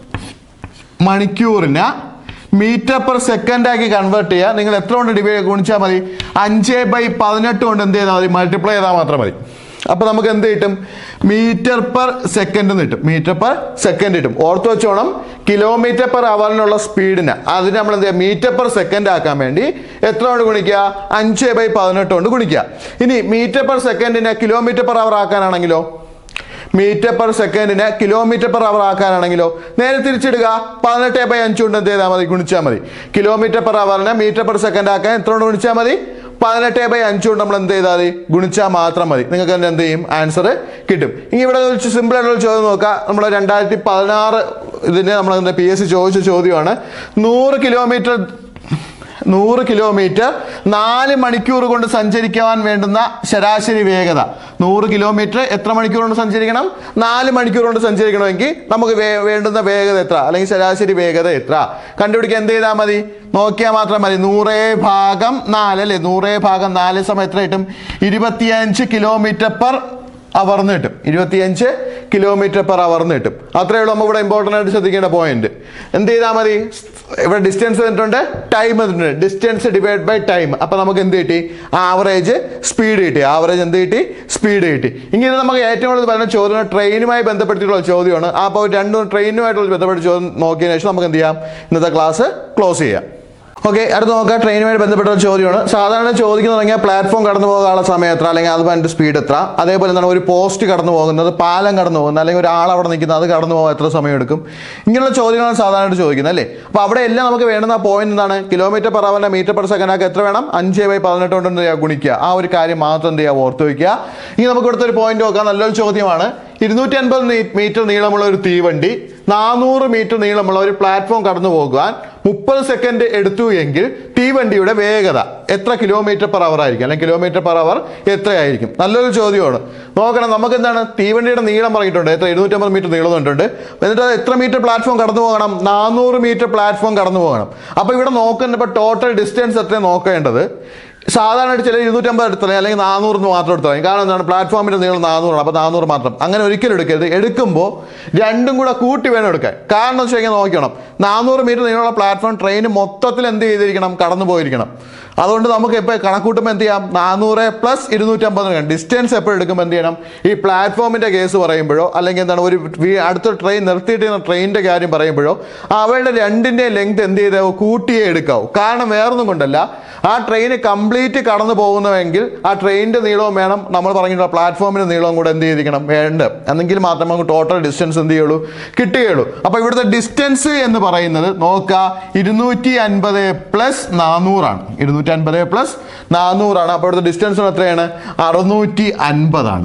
മണിക്കൂറിന് മീറ്റർ പെർ സെക്കൻഡ് ആക്കി കൺവേർട്ട് ചെയ്യുക. നിങ്ങൾ എത്ര കൊണ്ട് ഡിവൈഡ് ഗുണിച്ചാൽ മതി? അഞ്ച് ബൈ പതിനെട്ട് കൊണ്ട് എന്ത് ചെയ്താൽ മതി? മൾട്ടിപ്ലൈ ചെയ്താൽ മാത്രം മതി. അപ്പോൾ നമുക്ക് എന്ത് കിട്ടും? മീറ്റർ പെർ സെക്കൻഡ് എന്ന് കിട്ടും. മീറ്റർ പെർ സെക്കൻഡ് കിട്ടും. ഓർത്ത് വെച്ചോണം. കിലോമീറ്റർ പെർ അവറിനുള്ള സ്പീഡിന് അതിന് നമ്മൾ എന്ത് ചെയ്യുക? മീറ്റർ പെർ സെക്കൻഡ് ആക്കാൻ വേണ്ടി എത്ര കൊണ്ട് ഗുണിക്കുക? അഞ്ച് ബൈ പതിനെട്ട് കൊണ്ട് ഗുണിക്കുക. ഇനി മീറ്റർ പെർ സെക്കൻഡിനെ കിലോമീറ്റർ പെർ അവർ ആക്കാനാണെങ്കിലോ? മീറ്റർ പെർ സെക്കൻഡിനെ കിലോമീറ്റർ പെർ അവർ ആക്കാനാണെങ്കിലോ? നേരെ തിരിച്ചിടുക. പതിനെട്ട് ബൈ അഞ്ച് കൊണ്ട് എന്ത് ചെയ്താൽ മതി? ഗുണിച്ചാൽ മതി. കിലോമീറ്റർ പെർ അവറിനെ മീറ്റർ പെർ സെക്കൻഡ് ആക്കാൻ എത്ര കൊണ്ട് ഗുണിച്ചാൽ മതി? പതിനെട്ട് ബൈ അഞ്ച് കൊണ്ട് നമ്മൾ എന്ത് ചെയ്താൽ മതി? ഗുണിച്ചാൽ മാത്രം മതി. നിങ്ങൾക്ക് തന്നെ എന്ത് ചെയ്യും? ആൻസർ കിട്ടും. ഇനി ഇവിടെ വെച്ച് സിമ്പിൾ ആയിട്ടുള്ള ചോദ്യം നോക്കാം. നമ്മൾ രണ്ടായിരത്തി പതിനാറ് ഇതിന് നമ്മൾ എന്താ പി എസ് സി ചോദിച്ച ചോദ്യമാണ്. നൂറ് കിലോമീറ്റർ നൂറ് കിലോമീറ്റർ നാല് മണിക്കൂർ കൊണ്ട് സഞ്ചരിക്കാൻ വേണ്ടുന്ന ശരാശരി വേഗത. നൂറ് കിലോമീറ്റർ എത്ര മണിക്കൂർ കൊണ്ട് സഞ്ചരിക്കണം? നാല് മണിക്കൂർ കൊണ്ട് സഞ്ചരിക്കണമെങ്കിൽ നമുക്ക് വേണ്ടുന്ന വേഗത എത്ര അല്ലെങ്കിൽ ശരാശരി വേഗത എത്ര കണ്ടുപിടിക്കാൻ എന്ത് ചെയ്താൽ മതി? നോക്കിയാൽ മാത്രം മതി. നൂറേ ഭാഗം നാല് അല്ലേ? നൂറേ ഭാഗം നാല് സമയം എത്ര കിട്ടും? ഇരുപത്തിയഞ്ച് കിലോമീറ്റർ പെർ അവർന്ന് കിട്ടും. ഇരുപത്തിയഞ്ച് കിലോമീറ്റർ പെർ അവർന്ന് കിട്ടും. അത്രയേ ഉള്ളൂ നമുക്ക് ഇവിടെ ഇമ്പോർട്ടൻ്റ് ആയിട്ട് ശ്രദ്ധിക്കേണ്ട പോയിന്റ്. എന്ത് ചെയ്താൽ മതി? ഇവിടെ ഡിസ്റ്റൻസ് തന്നിട്ടുണ്ട്, ടൈം തന്നിട്ടുണ്ട്. Distance divide by time. അപ്പോൾ നമുക്ക് എന്ത് കിട്ടി? ആവറേജ് സ്പീഡ് കിട്ടി. ആവറേജ് എന്ത് കിട്ടി? സ്പീഡ് കിട്ടി. ഇങ്ങനെ നമുക്ക് ഏറ്റവും കൂടുതൽ പറയുന്ന ചോദ്യം ട്രെയിനുമായി ബന്ധപ്പെട്ടിട്ടുള്ള ചോദ്യമാണ്. അപ്പോൾ രണ്ടും ട്രെയിനുമായിട്ടുള്ള ബന്ധപ്പെട്ട ചോദ്യം നോക്കിയതിനു ശേഷം നമുക്ക് എന്ത് ചെയ്യാം? ഇന്നത്തെ ക്ലാസ് ക്ലോസ് ചെയ്യാം. ഓക്കെ, അടുത്ത് നോക്കാം. ട്രെയിനുമായി ബന്ധപ്പെട്ട ചോദ്യമാണ്. സാധാരണ ചോദിക്കുന്ന തുടങ്ങിയാൽ പ്ലാറ്റ്ഫോം കടന്നു പോകാനുള്ള സമയം എത്ര അല്ലെങ്കിൽ അത് അതിൻ്റെ സ്പീഡ് എത്ര, അതേപോലെ എന്താണ് ഒരു പോസ്റ്റ് കടന്നു പോകുന്നത്, പാലം കടന്നു പോകുന്നത്, അല്ലെങ്കിൽ ഒരാൾ അവിടെ നിൽക്കുന്നത് അത് കടന്നു പോകാൻ എത്ര സമയം എടുക്കും, ഇങ്ങനെയുള്ള ചോദ്യങ്ങളാണ് സാധാരണ ചോദിക്കുന്നത് അല്ലേ. അപ്പോൾ അവിടെ എല്ലാം നമുക്ക് വേണ്ടുന്ന പോയിന്റ് എന്താണ്? കിലോമീറ്റർ പെർ അവറിനെ മീറ്റർ പെർ സെക്കൻഡ് ആക്കി എത്ര വേണം? അഞ്ച് ബൈ പതിനെട്ട് കൊണ്ട് എന്ത് ചെയ്യുക? ഗുണിക്കുക. ആ ഒരു കാര്യം മാത്രം എന്ത് ചെയ്യുക? ഓർത്ത് വയ്ക്കുക. ഇനി നമുക്ക് ഇവിടുത്തെ ഒരു പോയിന്റ് നോക്കാം. നല്ലൊരു ചോദ്യമാണ്. ഇരുന്നൂറ്റി അൻപത് മീറ്റർ നീളമുള്ള ഒരു തീവണ്ടി നാനൂറ് മീറ്റർ നീളമുള്ള ഒരു പ്ലാറ്റ്ഫോം കടന്നു പോകാൻ മുപ്പത് സെക്കൻഡ് എടുത്തു എങ്കിൽ തീവണ്ടിയുടെ വേഗത എത്ര കിലോമീറ്റർ പെർ അവർ ആയിരിക്കും, അല്ലെങ്കിൽ കിലോമീറ്റർ പെർ അവർ എത്രയായിരിക്കും? നല്ലൊരു ചോദ്യമാണ്. നോക്കണം, നമുക്ക് എന്താണ് തീവണ്ടിയുടെ നീളം പറഞ്ഞിട്ടുണ്ട്, എത്ര എഴുന്നൂറ്റമ്പത് മീറ്റർ നീളം തന്നിട്ടുണ്ട്. എന്നിട്ട് അത് എത്ര മീറ്റർ പ്ലാറ്റ്ഫോം കടന്നു പോകണം? നാനൂറ് മീറ്റർ പ്ലാറ്റ്ഫോം കടന്നു പോകണം. അപ്പോൾ ഇവിടെ നോക്കേണ്ട ഇപ്പോൾ ടോട്ടൽ ഡിസ്റ്റൻസ് എത്രയാണ് നോക്കേണ്ടത്? സാധാരണയായിട്ട് ചില ഇരുന്നൂറ്റമ്പത് എടുത്തല്ലേ, അല്ലെങ്കിൽ നാനൂറിന് മാത്രം എടുത്താൽ മതി. കാരണം എന്താണ്, പ്ലാറ്റ്ഫോമിൻ്റെ നീളം നാനൂറാണ്, അപ്പോൾ നാനൂറ് മാത്രം. അങ്ങനെ ഒരിക്കലും എടുക്കരുത്. എടുക്കുമ്പോൾ രണ്ടും കൂടെ കൂട്ടി വേണം എടുക്കാൻ. കാരണം എന്ന് വെച്ച് കഴിഞ്ഞാൽ നോക്കണം, നാനൂറ് മീറ്റർ നീളമുള്ള പ്ലാറ്റ്ഫോം ട്രെയിൻ മൊത്തത്തിൽ എന്ത് ചെയ്തിരിക്കണം? കടന്നു പോയിരിക്കണം. അതുകൊണ്ട് നമുക്ക് ഇപ്പോൾ കണക്കൂട്ടുമ്പോൾ എന്ത് ചെയ്യാം? നാനൂറ് പ്ലസ് ഇരുന്നൂറ്റമ്പത് ഡിസ്റ്റൻസ് എപ്പോഴും എടുക്കുമ്പോൾ എന്ത് ചെയ്യണം? ഈ പ്ലാറ്റ്ഫോമിൻ്റെ കേസ് പറയുമ്പോഴോ, അല്ലെങ്കിൽ എന്താണ് ഒരു അടുത്ത ട്രെയിൻ നിർത്തിയിട്ട് ട്രെയിനിൻ്റെ കാര്യം പറയുമ്പോഴോ അവരുടെ രണ്ടിൻ്റെ ലെങ്ത് എന്ത് ചെയ്താവോ? കൂട്ടിയേ എടുക്കാവൂ. കാരണം വേറൊന്നും കൊണ്ടല്ല, ആ ട്രെയിൻ കംപ്ലീറ്റ് കടന്നു പോകുന്നുവെങ്കിൽ ആ ട്രെയിനിൻ്റെ നീളവും വേണം, നമ്മൾ പറഞ്ഞിട്ടുള്ള പ്ലാറ്റ്ഫോമിൻ്റെ നീളവും കൂടെ എന്ത് ചെയ്തിരിക്കണം? വേണ്ട. എന്നെങ്കിൽ മാത്രമേ നമുക്ക് ടോട്ടൽ ഡിസ്റ്റൻസ് എന്ത് ചെയ്യുള്ളൂ? കിട്ടുകയുള്ളൂ. അപ്പോൾ ഇവിടുത്തെ ഡിസ്റ്റൻസ് എന്ന് പറയുന്നത് നോക്കുക, ഇരുന്നൂറ്റി അൻപത് പ്ലസ് നാനൂറാണ്. ഇരുന്നൂറ്റി അൻപത് പ്ലസ് നാനൂറാണ്. അപ്പോൾ ഇവിടുത്തെ ഡിസ്റ്റൻസ് എത്രയാണ്? അറുന്നൂറ്റി അൻപതാണ്.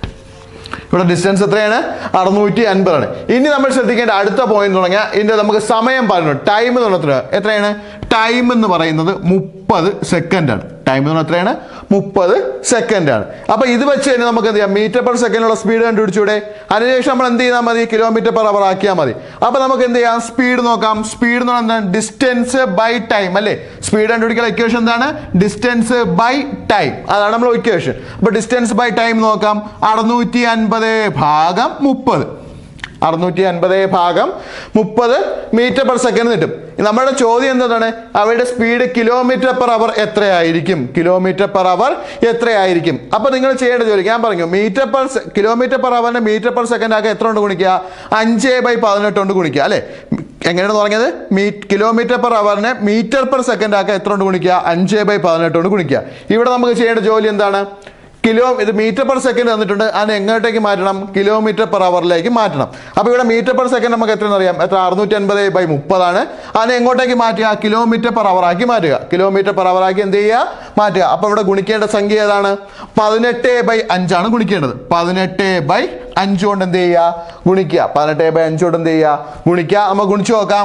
ഇവിടെ ഡിസ്റ്റൻസ് എത്രയാണ്? അറുന്നൂറ്റി അൻപതാണ്. ഇനി നമ്മൾ ശ്രദ്ധിക്കേണ്ട അടുത്ത പോയിന്റ് തുടങ്ങിയാൽ ഇതിൻ്റെ നമുക്ക് സമയം പറഞ്ഞു. ടൈം എന്ന് പറഞ്ഞാൽ എത്രയാണ്? ടൈം എന്ന് പറയുന്നത് മുപ്പത് സെക്കൻഡാണ്. ടൈം എന്ന് പറഞ്ഞാൽ എത്രയാണ്? മുപ്പത് സെക്കൻഡാണ്. അപ്പോൾ ഇത് വെച്ച് തന്നെ നമുക്ക് എന്ത് ചെയ്യാം? മീറ്റർ പെർ സെക്കൻഡിലുള്ള സ്പീഡ് കണ്ടുപിടിച്ചൂടെ? അതിനുശേഷം നമ്മൾ എന്ത് ചെയ്താൽ മതി? കിലോമീറ്റർ പെർ അവർ ആക്കിയാൽ മതി. അപ്പോൾ നമുക്ക് എന്ത് ചെയ്യാം? സ്പീഡ് നോക്കാം. സ്പീഡ് എന്ന് പറഞ്ഞാൽ ഡിസ്റ്റൻസ് ബൈ ടൈം അല്ലേ? സ്പീഡ് കണ്ടുപിടിക്കുന്ന ഇക്വേഷൻ എന്താണ്? Distance by time. അതാണ് നമ്മൾ ഇക്വേഷൻ. അപ്പോൾ ഡിസ്റ്റൻസ് ബൈ ടൈം നോക്കാം. അറുന്നൂറ്റി അൻപത് ഭാഗം മുപ്പത് അറുന്നൂറ്റി അൻപത് ഭാഗം മുപ്പത് മീറ്റർ പെർ സെക്കൻഡ് കിട്ടും. നമ്മുടെ ചോദ്യം എന്താണ്? അവരുടെ സ്പീഡ് കിലോമീറ്റർ പെർ അവർ എത്രയായിരിക്കും? കിലോമീറ്റർ പെർ അവർ എത്രയായിരിക്കും? അപ്പോൾ നിങ്ങൾ ചെയ്യേണ്ട ജോലി ഞാൻ പറഞ്ഞു, മീറ്റർ പെർ കിലോമീറ്റർ പെർ അവറിനെ മീറ്റർ പെർ സെക്കൻഡ് ആക്കി എത്ര കൊണ്ട് ഗുണിക്കുക? അഞ്ച് ബൈ പതിനെട്ട് കൊണ്ട് ഗുണിക്കുക അല്ലേ? എങ്ങനെയാണ് പറഞ്ഞത്? മീ കിലോമീറ്റർ പെർ അവറിനെ മീറ്റർ പെർ സെക്കൻഡ് ആക്കി എത്ര കൊണ്ട് ഗുണിക്കുക? അഞ്ച് ബൈ പതിനെട്ട് കൊണ്ട് ഗുണിക്കുക. ഇവിടെ നമുക്ക് ചെയ്യേണ്ട ജോലി എന്താണ്? കിലോ ഇത് മീറ്റർ പെർ സെക്കൻഡ് തന്നിട്ടുണ്ട്, അതിനെ എങ്ങോട്ടേക്ക് മാറ്റണം? കിലോമീറ്റർ പെർ അവറിലേക്ക് മാറ്റണം. അപ്പോൾ ഇവിടെ മീറ്റർ പെർ സെക്കൻഡ് നമുക്ക് എത്രയെന്ന് അറിയാം? എത്ര? അറുന്നൂറ്റി അൻപത് ബൈ മുപ്പതാണ്. അതിനെ എങ്ങോട്ടേക്ക് മാറ്റുക? കിലോമീറ്റർ പെർ അവറാക്കി മാറ്റുക. കിലോമീറ്റർ പെർ അവറാക്കി എന്ത് ചെയ്യുക? മാറ്റുക. അപ്പോൾ ഇവിടെ ഗുണിക്കേണ്ട സംഖ്യ ഏതാണ്? പതിനെട്ട് ബൈ അഞ്ചാണ് ഗുണിക്കേണ്ടത്. പതിനെട്ട് ബൈ അഞ്ച് കൊണ്ട് എന്ത് ചെയ്യുക? ഗുണിക്കുക. പതിനെട്ട് ബൈ അഞ്ച് കൊണ്ട് എന്ത് ചെയ്യുക? ഗുണിക്കുക. നമുക്ക് ഗുണിച്ചു നോക്കാം.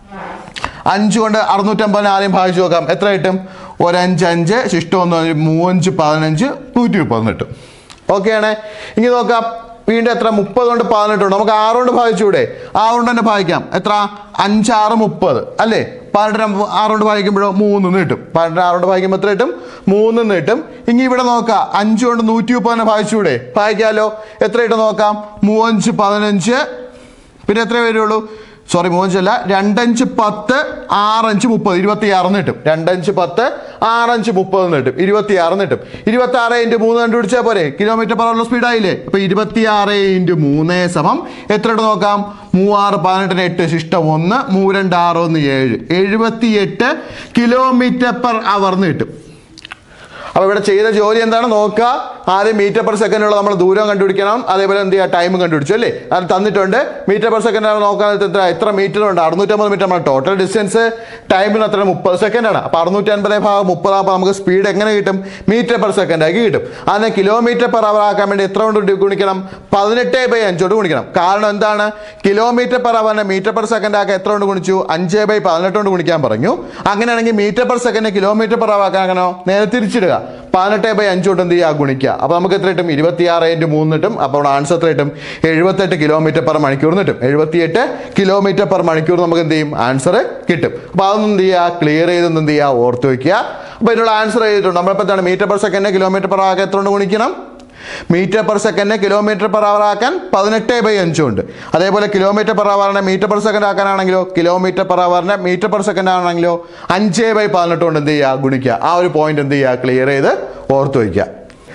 അഞ്ച് കൊണ്ട് അറുന്നൂറ്റമ്പതിനെ ആദ്യം ഭാഗിച്ചു നോക്കാം. എത്ര കിട്ടും? ഒരഞ്ച് അഞ്ച് ശിഷ്ടം ഒന്ന് മൂവഞ്ച് പതിനഞ്ച് നൂറ്റി മുപ്പത് കിട്ടും. ഓക്കെ ആണ്. ഇനി നോക്കാം, വീണ്ടും എത്ര? മുപ്പത് കൊണ്ട് പതിനെട്ട് ഉണ്ട്. നമുക്ക് ആറ് കൊണ്ട് ഭാഗിച്ചൂടെ? ആറ് കൊണ്ട് തന്നെ ഭാഗിക്കാം. എത്ര? അഞ്ചാറ് മുപ്പത് അല്ലേ? പതിനെട്ട് ആറ് കൊണ്ട് ഭാഗിക്കുമ്പോഴോ മൂന്ന് കിട്ടും. പതിനെട്ട് ആറ് കൊണ്ട് ഭാഗിക്കുമ്പോൾ എത്ര കിട്ടും? മൂന്ന് കിട്ടും. ഇനി ഇവിടെ നോക്കാം, അഞ്ച് കൊണ്ട് നൂറ്റി മുപ്പത് തന്നെ ഭാഗിച്ചൂടെ? ഭാഗിക്കാമല്ലോ. എത്ര കിട്ടും നോക്കാം? മൂവഞ്ച് പതിനഞ്ച്, പിന്നെ എത്ര വരുള്ളൂ? സോറി മൂവഞ്ചല്ല, രണ്ടഞ്ച് പത്ത് ആറഞ്ച് മുപ്പത് ഇരുപത്തിയാറെന്ന് കിട്ടും. രണ്ടഞ്ച് പത്ത് ആറഞ്ച് മുപ്പതെന്ന് കിട്ടും. ഇരുപത്തിയാറെന്ന് കിട്ടും. ഇരുപത്തി ആറ് ഇൻറ്റു മൂന്ന് കണ്ടുപിടിച്ചാൽ പോരെ? കിലോമീറ്റർ പെർ അവറിലുള്ള സ്പീഡായില്ലേ? അപ്പോൾ ഇരുപത്തിയാറ് ഇൻറ്റു മൂന്ന് സമം എത്ര ഇട്ട് നോക്കാം? മൂവാറ് പതിനെട്ടിന് എട്ട് ശിഷ്ടം ഒന്ന്, മൂ രണ്ട് ആറ് ഒന്ന് ഏഴ്, എഴുപത്തി എട്ട് കിലോമീറ്റർ പെർ അവർന്ന് കിട്ടും. അപ്പോൾ ഇവിടെ ചെയ്ത ജോലി എന്താണ് നോക്കുക? ആദ്യം മീറ്റർ പെർ സെക്കൻഡുള്ള നമ്മൾ ദൂരം കണ്ടുപിടിക്കണം, അതേപോലെ എന്ത് ചെയ്യുക? ടൈം കണ്ടുപിടിച്ചു അല്ലേ? അത് തന്നിട്ടുണ്ട്. മീറ്റർ പെർ സെക്കൻഡ് നോക്കാൻ എത്ര എത്ര മീറ്റർ ഉണ്ട്? അറുന്നൂറ്റമ്പത് മീറ്റർ നമ്മൾ ടോട്ടൽ ഡിസ്റ്റൻസ്. ടൈമിന് അത്ര മുപ്പത് സെക്കൻഡാണ്. അപ്പോൾ അറുന്നൂറ്റി അൻപത് ഭാഗം മുപ്പതാകുമ്പോൾ നമുക്ക് സ്പീഡ് എങ്ങനെ കിട്ടും? മീറ്റർ പെർ സെക്കൻഡ് ആക്കി കിട്ടും. അതിനെ കിലോമീറ്റർ പെർ അവർ ആക്കാൻ വേണ്ടി എത്ര കൊണ്ട് ഗുണിക്കണം? പതിനെട്ട് ബൈ അഞ്ചോട് ഗുണിക്കണം. കാരണം എന്താണ്? കിലോമീറ്റർ പെർ അവറിനെ മീറ്റർ പെർ സെക്കൻഡ് ആക്കാൻ എത്ര കൊണ്ട് ഗുണിച്ചു? അഞ്ച് ബൈ പതിനെട്ട് കൊണ്ട് ഗുണിക്കാൻ പറഞ്ഞു. അങ്ങനെയാണെങ്കിൽ metre per second kilometre per hour ആക്കാനോ? നേരെ തിരിച്ചിടുക. പതിനെട്ട് ബൈ അഞ്ചോട്ട് എന്ത് ചെയ്യുക? ഗുണിക്കുക. അപ്പോൾ നമുക്ക് എത്ര കിട്ടും? ഇരുപത്തിയാറ് ഇൻറ്റു മൂന്ന് കിട്ടും. അപ്പോൾ അവിടെ ആൻസർ എത്ര കിട്ടും? എഴുപത്തെട്ട് കിലോമീറ്റർ പെർ മണിക്കൂർ കിട്ടും. എഴുപത്തിയെട്ട് കിലോമീറ്റർ പെർ മണിക്കൂർ നമുക്ക് എന്ത് ചെയ്യും? ആൻസർ കിട്ടും. അപ്പോൾ അതൊന്നും എന്ത് ചെയ്യുക? ക്ലിയർ ചെയ്തൊന്നും എന്ത് ചെയ്യുക? ഓർത്ത് വയ്ക്കുക. അപ്പോൾ ഇതിനുള്ള ആൻസർ ചെയ്തിട്ടുണ്ട്. നമ്മളിപ്പോൾ എന്താണ്? Metre per second kilometre per ആക്കാൻ എത്ര കൊണ്ട് ഗുണിക്കണം? Metre per second kilometre per hour ആക്കാൻ പതിനെട്ട് ബൈ അഞ്ചുണ്ട്. അതേപോലെ കിലോമീറ്റർ പെർ അവറിനെ മീറ്റർ പെർ സെക്കൻഡ് ആക്കാനാണെങ്കിലോ, കിലോമീറ്റർ പെർ അവറിനെ മീറ്റർ പെർ സെക്കൻഡ് ആണെങ്കിലോ അഞ്ച് ബൈ പതിനെട്ട് കൊണ്ട് എന്ത് ചെയ്യുക? ഗുണിക്കുക. ആ ഒരു പോയിന്റ് എന്ത് ചെയ്യുക? ക്ലിയർ ചെയ്ത് ഓർത്ത് വയ്ക്കുക.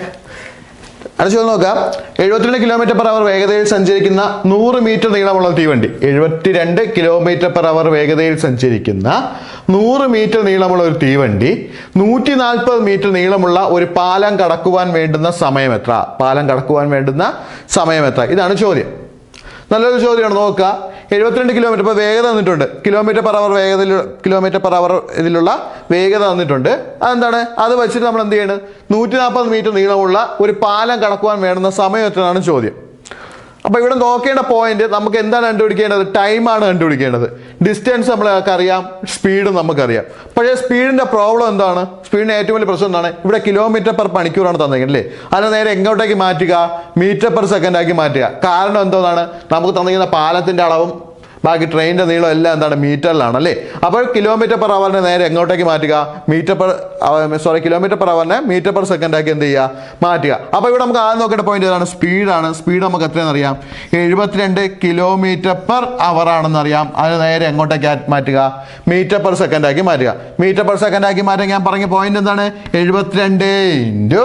അടുത്ത ചോദ്യം നോക്കാം. എഴുപത്തിരണ്ട് കിലോമീറ്റർ പെർ അവർ വേഗതയിൽ സഞ്ചരിക്കുന്ന നൂറ് മീറ്റർ നീളമുള്ള തീവണ്ടി. എഴുപത്തിരണ്ട് കിലോമീറ്റർ പെർ അവർ വേഗതയിൽ സഞ്ചരിക്കുന്ന നൂറ് മീറ്റർ നീളമുള്ള ഒരു തീവണ്ടി നൂറ്റി നാൽപ്പത് മീറ്റർ നീളമുള്ള ഒരു പാലം കടക്കുവാൻ വേണ്ടുന്ന സമയം എത്ര? പാലം കടക്കുവാൻ വേണ്ടുന്ന സമയം എത്ര? ഇതാണ് ചോദ്യം. നല്ലൊരു ചോദ്യമാണ്. നോക്കുക, എഴുപത്തിരണ്ട് കിലോമീറ്റർ ഇപ്പോൾ വേഗത തന്നിട്ടുണ്ട്. കിലോമീറ്റർ പെർ അവർ വേഗതയിൽ കിലോമീറ്റർ പെർ അവർ ഇതിലുള്ള വേഗത തന്നിട്ടുണ്ട്. അതെന്താണ്? അത് വെച്ചിട്ട് നമ്മൾ എന്ത് ചെയ്യണം? നൂറ്റി നാൽപ്പത് മീറ്റർ നീളമുള്ള ഒരു പാലം കടക്കുവാൻ വേണ്ടുന്ന സമയം എത്രയാണ് ചോദ്യം. അപ്പോൾ ഇവിടെ നോക്കേണ്ട പോയിന്റ് നമുക്ക് എന്താണ് കണ്ടുപിടിക്കേണ്ടത്? ടൈമാണ് കണ്ടുപിടിക്കേണ്ടത്. ഡിസ്റ്റൻസ് നമ്മൾക്ക് അറിയാം, സ്പീഡും നമുക്കറിയാം. പക്ഷേ സ്പീഡിന്റെ പ്രോബ്ലം എന്താണ്? സ്പീഡിന്റെ ഏറ്റവും വലിയ പ്രശ്നം എന്താണ്? ഇവിടെ കിലോമീറ്റർ പെർ മണിക്കൂറാണ് തന്നിരിക്കുന്നത് അല്ലേ? അതിനെ നേരെ എങ്ങോട്ടേക്ക് മാറ്റുക? മീറ്റർ പെർ സെക്കൻഡ് ആക്കി മാറ്റുക. കാരണം എന്താണ്? നമുക്ക് തന്നിരിക്കുന്ന പാലത്തിന്റെ അളവും ബാക്കി ട്രെയിനിന്റെ നീളം എല്ലാം എന്താണ്? മീറ്ററിലാണ് അല്ലേ? അപ്പോൾ കിലോമീറ്റർ പെർ അവറിനെ നേരെ എങ്ങോട്ടേക്ക് മാറ്റുക? Metre per sorry kilometre per അവറിനെ മീറ്റർ പെർ സെക്കൻഡ് ആക്കി എന്ത് ചെയ്യുക? മാറ്റുക. അപ്പോൾ ഇവിടെ നമുക്ക് ആദ്യം നോക്കേണ്ട പോയിന്റ് ഏതാണ്? സ്പീഡാണ്. സ്പീഡ് നമുക്ക് എത്രയാണെന്ന് അറിയാം? എഴുപത്തിരണ്ട് കിലോമീറ്റർ പെർ അവർ ആണെന്ന് അറിയാം. അതിന് നേരെ എങ്ങോട്ടേക്ക് മാറ്റുക? മീറ്റർ പെർ സെക്കൻഡ് ആക്കി മാറ്റുക. മീറ്റർ പെർ സെക്കൻഡ് ആക്കി മാറ്റാൻ ഞാൻ പറഞ്ഞ പോയിന്റ് എന്താണ്? എഴുപത്തിരണ്ട് ഇൻറ്റു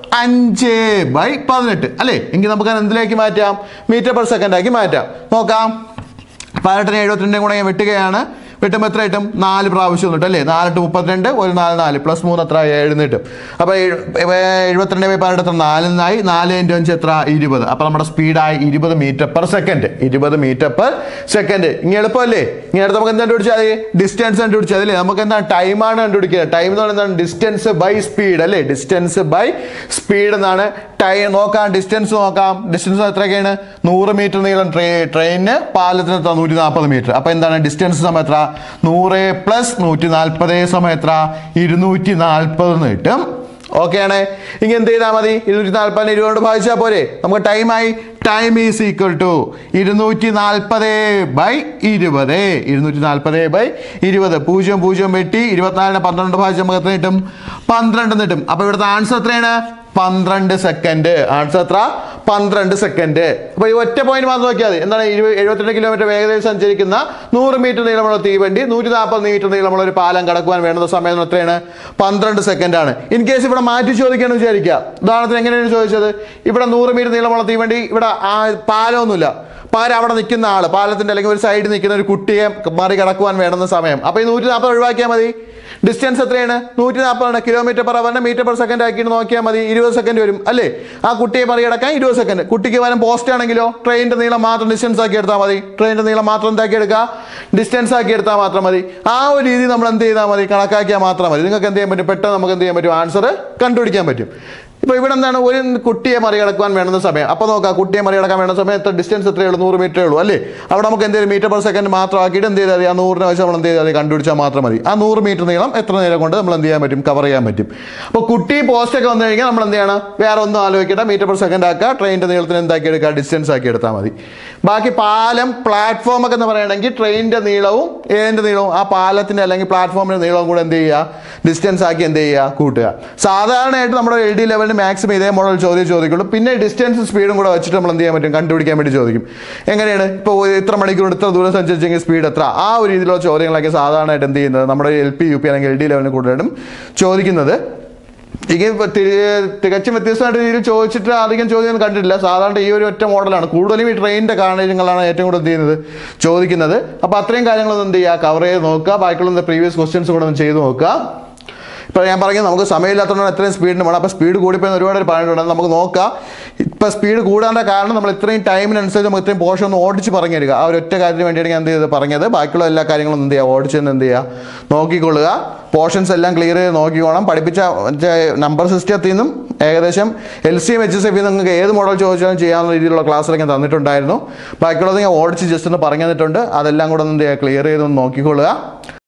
അഞ്ച് ബൈ പതിനെട്ട് അല്ലേ? എങ്കിൽ നമുക്ക് എന്തിലേക്ക് മാറ്റാം? മീറ്റർ പെർ സെക്കൻഡ് ആക്കി മാറ്റാം. നോക്കാം. പതിനെട്ടിന് എഴുപത്തിരണ്ടും കൂടെ ഞാൻ വെട്ടുകയാണ്. വെട്ടുമ്പോൾ എത്ര കിട്ടും? നാല് പ്രാവശ്യം കിട്ടും അല്ലേ? നാലിട്ട് മുപ്പത്തിരണ്ട്, ഒരു നാല് നാല് പ്ലസ് മൂന്ന് എത്ര? ഏഴ് കിട്ടും. അപ്പോൾ എഴുപത്തിരണ്ട് ബൈ പതിനെട്ട് എത്ര? നാലിനായി. നാല് ഇൻറ്റു അഞ്ച് എത്ര? ഇരുപത്. അപ്പോൾ നമ്മുടെ സ്പീഡായി ഇരുപത് മീറ്റർ പെർ സെക്കൻഡ്. ഇരുപത് മീറ്റർ പെർ സെക്കൻഡ്. ഇങ്ങനെ എളുപ്പമല്ലേ? ഇങ്ങനെ അടുത്ത് നമുക്ക് എന്താ കണ്ടുപിടിച്ചാൽ മതി? ഡിസ്റ്റൻസ് കണ്ടുപിടിച്ചാൽ അല്ലേ? നമുക്ക് എന്താണ്? ടൈമാണ് കണ്ടുപിടിക്കുക. ടൈം എന്ന് പറയുന്നത് എന്താണ്? ഡിസ്റ്റൻസ് ബൈ സ്പീഡ് അല്ലേ? ഡിസ്റ്റൻസ് ബൈ സ്പീഡ് എന്നാണ്. ടൈം നോക്കാം, ഡിസ്റ്റൻസ് നോക്കാം. ഡിസ്റ്റൻസ് എത്രയൊക്കെയാണ്? നൂറ് മീറ്റർ നീളം ട്രെയിനിന്, പാലത്തിന് എത്ര? നൂറ്റി നാൽപ്പത് മീറ്റർ. അപ്പോൾ എന്താണ് ഡിസ്റ്റൻസ് സമയം എത്ര? നൂറ് പ്ലസ് നൂറ്റി നാൽപ്പത് സമയം എത്ര? ഇരുന്നൂറ്റി നാൽപ്പത് എന്ന് കിട്ടും. ഓക്കെ ആണ്. ഇങ്ങനെ എന്ത് ചെയ്താൽ മതി? ഇരുന്നൂറ്റി നാൽപ്പതിന് ഇരുപത് കൊണ്ട് ഭാഗിച്ചാൽ പോരെ? നമുക്ക് ടൈമായി. ടൈം ഈസ് ഈക്വൽ ടു ഇരുന്നൂറ്റി നാൽപ്പത് ബൈ ഇരുപത്. ഇരുന്നൂറ്റി നാൽപ്പത് ബൈ ഇരുപത്. പൂജ്യം പൂജ്യം വെട്ടി ഇരുപത്തിനാലിന് പന്ത്രണ്ട് ഭാഗിച്ച് നമുക്ക് എത്ര കിട്ടും? പന്ത്രണ്ട് കിട്ടും. അപ്പോൾ ഇവിടുത്തെ ആൻസർ എത്രയാണ്? പന്ത്രണ്ട് സെക്കൻഡ്. ആൻസർ എത്ര? പന്ത്രണ്ട് സെക്കൻഡ്. അപ്പോൾ ഈ ഒറ്റ പോയിന്റ് മാത്രം നോക്കിയാൽ മതി. എന്താണ്? എഴുപത്തിരണ്ട് കിലോമീറ്റർ വേഗതയിൽ സഞ്ചരിക്കുന്ന നൂറ് മീറ്റർ നീളമുള്ള തീവണ്ടി നൂറ്റി നാൽപ്പത് മീറ്റർ നീളമുള്ള ഒരു പാലം കടക്കുവാൻ വേണ്ടുന്ന സമയം എത്രയാണ്? പന്ത്രണ്ട് സെക്കൻഡ് ആണ്. ഇൻ കേസ് ഇവിടെ മാറ്റി ചോദിക്കുകയാണെന്ന് വിചാരിക്കുക. ഉദാഹരണത്തിന് എങ്ങനെയാണ് ചോദിച്ചത്? ഇവിടെ നൂറ് മീറ്റർ നീളമുള്ള തീവണ്ടി, ഇവിടെ ആ പാലമൊന്നുമില്ല. പകരം അവിടെ നിൽക്കുന്ന ആൾ, പാലത്തിന്റെ അല്ലെങ്കിൽ ഒരു സൈഡിൽ നിൽക്കുന്ന ഒരു കുട്ടിയെ മറികടക്കുവാൻ വേണ്ടുന്ന സമയം. അപ്പോൾ ഈ നൂറ്റി നാൽപ്പത് ഒഴിവാക്കിയാൽ മതി. ഡിസ്റ്റൻസ് എത്രയാണ്? നൂറ്റി നാൽപ്പതാണ്. കിലോമീറ്റർ പെർ അവറിനെ മീറ്റർ പെർ സെക്കൻഡ് ആക്കിയിട്ട് നോക്കിയാൽ മതി. ഇരുപത് സെക്കൻഡ് വരും അല്ലേ? ആ കുട്ടിയെ മറികടക്കാൻ ഇരുപത് സെക്കൻഡ്. കുട്ടിക്ക് വരും പോസ്റ്റ് ആണെങ്കിലോ ട്രെയിനിന്റെ നീളം മാത്രം ഡിസ്റ്റൻസ് ആക്കി എടുത്താൽ മതി. ട്രെയിനിന്റെ നീളം മാത്രം എന്താക്കി എടുക്കുക? ഡിസ്റ്റൻസ് ആക്കി എടുത്താൽ മാത്രം മതി. ആ ഒരു രീതി നമ്മൾ എന്ത് ചെയ്താൽ മതി? കണക്കാക്കിയാൽ മാത്രം മതി. നിങ്ങൾക്ക് എന്ത് ചെയ്യാൻ പറ്റും? പെട്ടെന്ന് നമുക്ക് എന്ത് ചെയ്യാൻ പറ്റും? ആൻസർ കണ്ടുപിടിക്കാൻ പറ്റും. ഇപ്പോൾ ഇവിടെ എന്താണ്? ഒരു കുട്ടിയെ മറികടക്കുവാൻ വേണ്ടുന്ന സമയം. അപ്പോൾ നോക്കാം, കുട്ടിയെ മറികടക്കാൻ വേണ്ട സമയം എത്ര? ഡിസ്റ്റൻസ് എത്രയേ ഉള്ളൂ? നൂറ് മീറ്ററേ ഉള്ളൂ അല്ലേ? അവിടെ നമുക്ക് എന്തെങ്കിലും മീറ്റർ പെർ സെക്കൻഡ് മാത്രം ആക്കിയിട്ട് എന്ത് ചെയ്താൽ മതി? ആ നൂറിനെ വെച്ച് നമ്മൾ എന്ത് ചെയ്താൽ മതി? കണ്ടുപിടിച്ചാൽ മാത്രം മതി. ആ നൂറ് മീറ്റർ നീളം എത്ര നേരം കൊണ്ട് നമ്മൾ എന്ത് ചെയ്യാൻ പറ്റും? കവർ ചെയ്യാൻ പറ്റും. അപ്പോൾ കുട്ടി പോസ്റ്റൊക്കെ വന്നു കഴിഞ്ഞാൽ നമ്മൾ എന്ത് ചെയ്യണം? വേറെ ഒന്നും ആലോചിക്കട്ടെ, മീറ്റർ പെർ സെക്കൻഡ് ആക്കുക. ട്രെയിനിൻ്റെ നീളത്തിന് എന്താക്കി എടുക്കുക? ഡിസ്റ്റൻസ് ആക്കി എടുത്താൽ മതി. ബാക്കി പാലം, പ്ലാറ്റ്ഫോം ഒക്കെ എന്ന് പറയുകയാണെങ്കിൽ ട്രെയിനിൻ്റെ നീളവും ഏതിൻ്റെ നീളവും ആ പാലത്തിൻ്റെ അല്ലെങ്കിൽ പ്ലാറ്റ്ഫോമിൻ്റെ നീളവും കൂടെ എന്ത് ചെയ്യുക? ഡിസ്റ്റൻസ് ആക്കി എന്ത് ചെയ്യുക? കൂട്ടുക. സാധാരണയായിട്ട് നമ്മുടെ എൽ ഡി ലെവലിന് മാക്സിമം ഇതേ മോഡൽ ചോദ്യം ചോദിക്കുള്ളൂ. പിന്നെ ഡിസ്റ്റൻസ് സ്പീഡും കൂടെ വെച്ചിട്ട് നമ്മൾ എന്ത് ചെയ്യാൻ പറ്റും? കണ്ടുപിടിക്കാൻ വേണ്ടി ചോദിക്കും. എങ്ങനെയാണ്? ഇപ്പോൾ ഇത്ര മണിക്കൂർ ഇത്ര ദൂരം സഞ്ചരിച്ചെങ്കിൽ സ്പീഡ് എത്ര? ആ ഒരു രീതിയിലുള്ള ചോദ്യങ്ങളൊക്കെ സാധാരണയായിട്ട് എന്ത് ചെയ്യുന്നത് നമ്മുടെ എൽ പി യു പി അല്ലെങ്കിൽ എൽ ഡി ലെവലിന് കൂടുതലായിട്ടും ചോദിക്കുന്നത്. ഇങ്ങനെ തികച്ചും വ്യത്യസ്തമായിട്ട് രീതിയിൽ ചോദിച്ചിട്ട് അധികം ചോദ്യം കണ്ടിട്ടില്ല. സാധാരണ ഈ ഒരു ഒറ്റ മോഡലാണ്. കൂടുതലും ഈ ട്രെയിനിൻ്റെ കാര്യങ്ങളാണ് ഏറ്റവും കൂടുതൽ എന്ത് ചെയ്യുന്നത്? ചോദിക്കുന്നത്. അപ്പോൾ അത്രയും കാര്യങ്ങളൊന്നും എന്ത് ചെയ്യുക? കവർ ചെയ്ത് നോക്കുക. ബാക്കിയുള്ള പ്രീവിയസ് ക്വസ്റ്റ്യൻസ് കൂടെ ഒന്ന് ചെയ്ത് നോക്കുക. ഇപ്പോൾ ഞാൻ പറഞ്ഞത് നമുക്ക് സമയമില്ലാത്തതുകൊണ്ട് എത്രയും സ്പീഡിന് വേണം. അപ്പോൾ സ്പീഡ് കൂടിപ്പോയെന്ന് ഒരുപാട് പറഞ്ഞിട്ടുണ്ട്. നമുക്ക് നോക്കാം. ഇപ്പോൾ സ്പീഡ് കൂടാനുള്ള കാരണം നമ്മൾ ഇത്രയും ടൈമിനനുസരിച്ച് നമുക്ക് ഇത്രയും പോർഷൻ ഒന്ന് ഓടിച്ച് പറഞ്ഞു തരിക. ആ ഒരു ഒറ്റ കാര്യത്തിന് വേണ്ടിയാണ് ഞാൻ എന്ത് ചെയ്ത് പറഞ്ഞത്. ബാക്കിയുള്ള എല്ലാ കാര്യങ്ങളും എന്ത് ചെയ്യുക? ഓടിച്ചെന്ന് എന്ത് ചെയ്യുക? നോക്കിക്കൊള്ളുക. പോർഷൻസ് എല്ലാം ക്ലിയർ ചെയ്ത് നോക്കിക്കോണം. പഠിപ്പിച്ച നമ്പർ സിസ്റ്റത്തിൽ നിന്നും ഏകദേശം L C M H S F നിങ്ങൾക്ക് ഏത് മോഡൽ ചോദിച്ചാലും ചെയ്യാവുന്ന രീതിയിലുള്ള ക്ലാസ്സിലൊക്കെ തന്നിട്ടുണ്ടായിരുന്നു. ബാക്കിയുള്ളത് ഞാൻ ഓടിച്ച് ജസ്റ്റ് ഒന്ന് പറഞ്ഞു തന്നിട്ടുണ്ട്. അതെല്ലാം കൂടെ ഒന്ന് എന്ത് ചെയ്യുക? ക്ലിയർ ചെയ്തൊന്ന് നോക്കിക്കൊള്ളുക.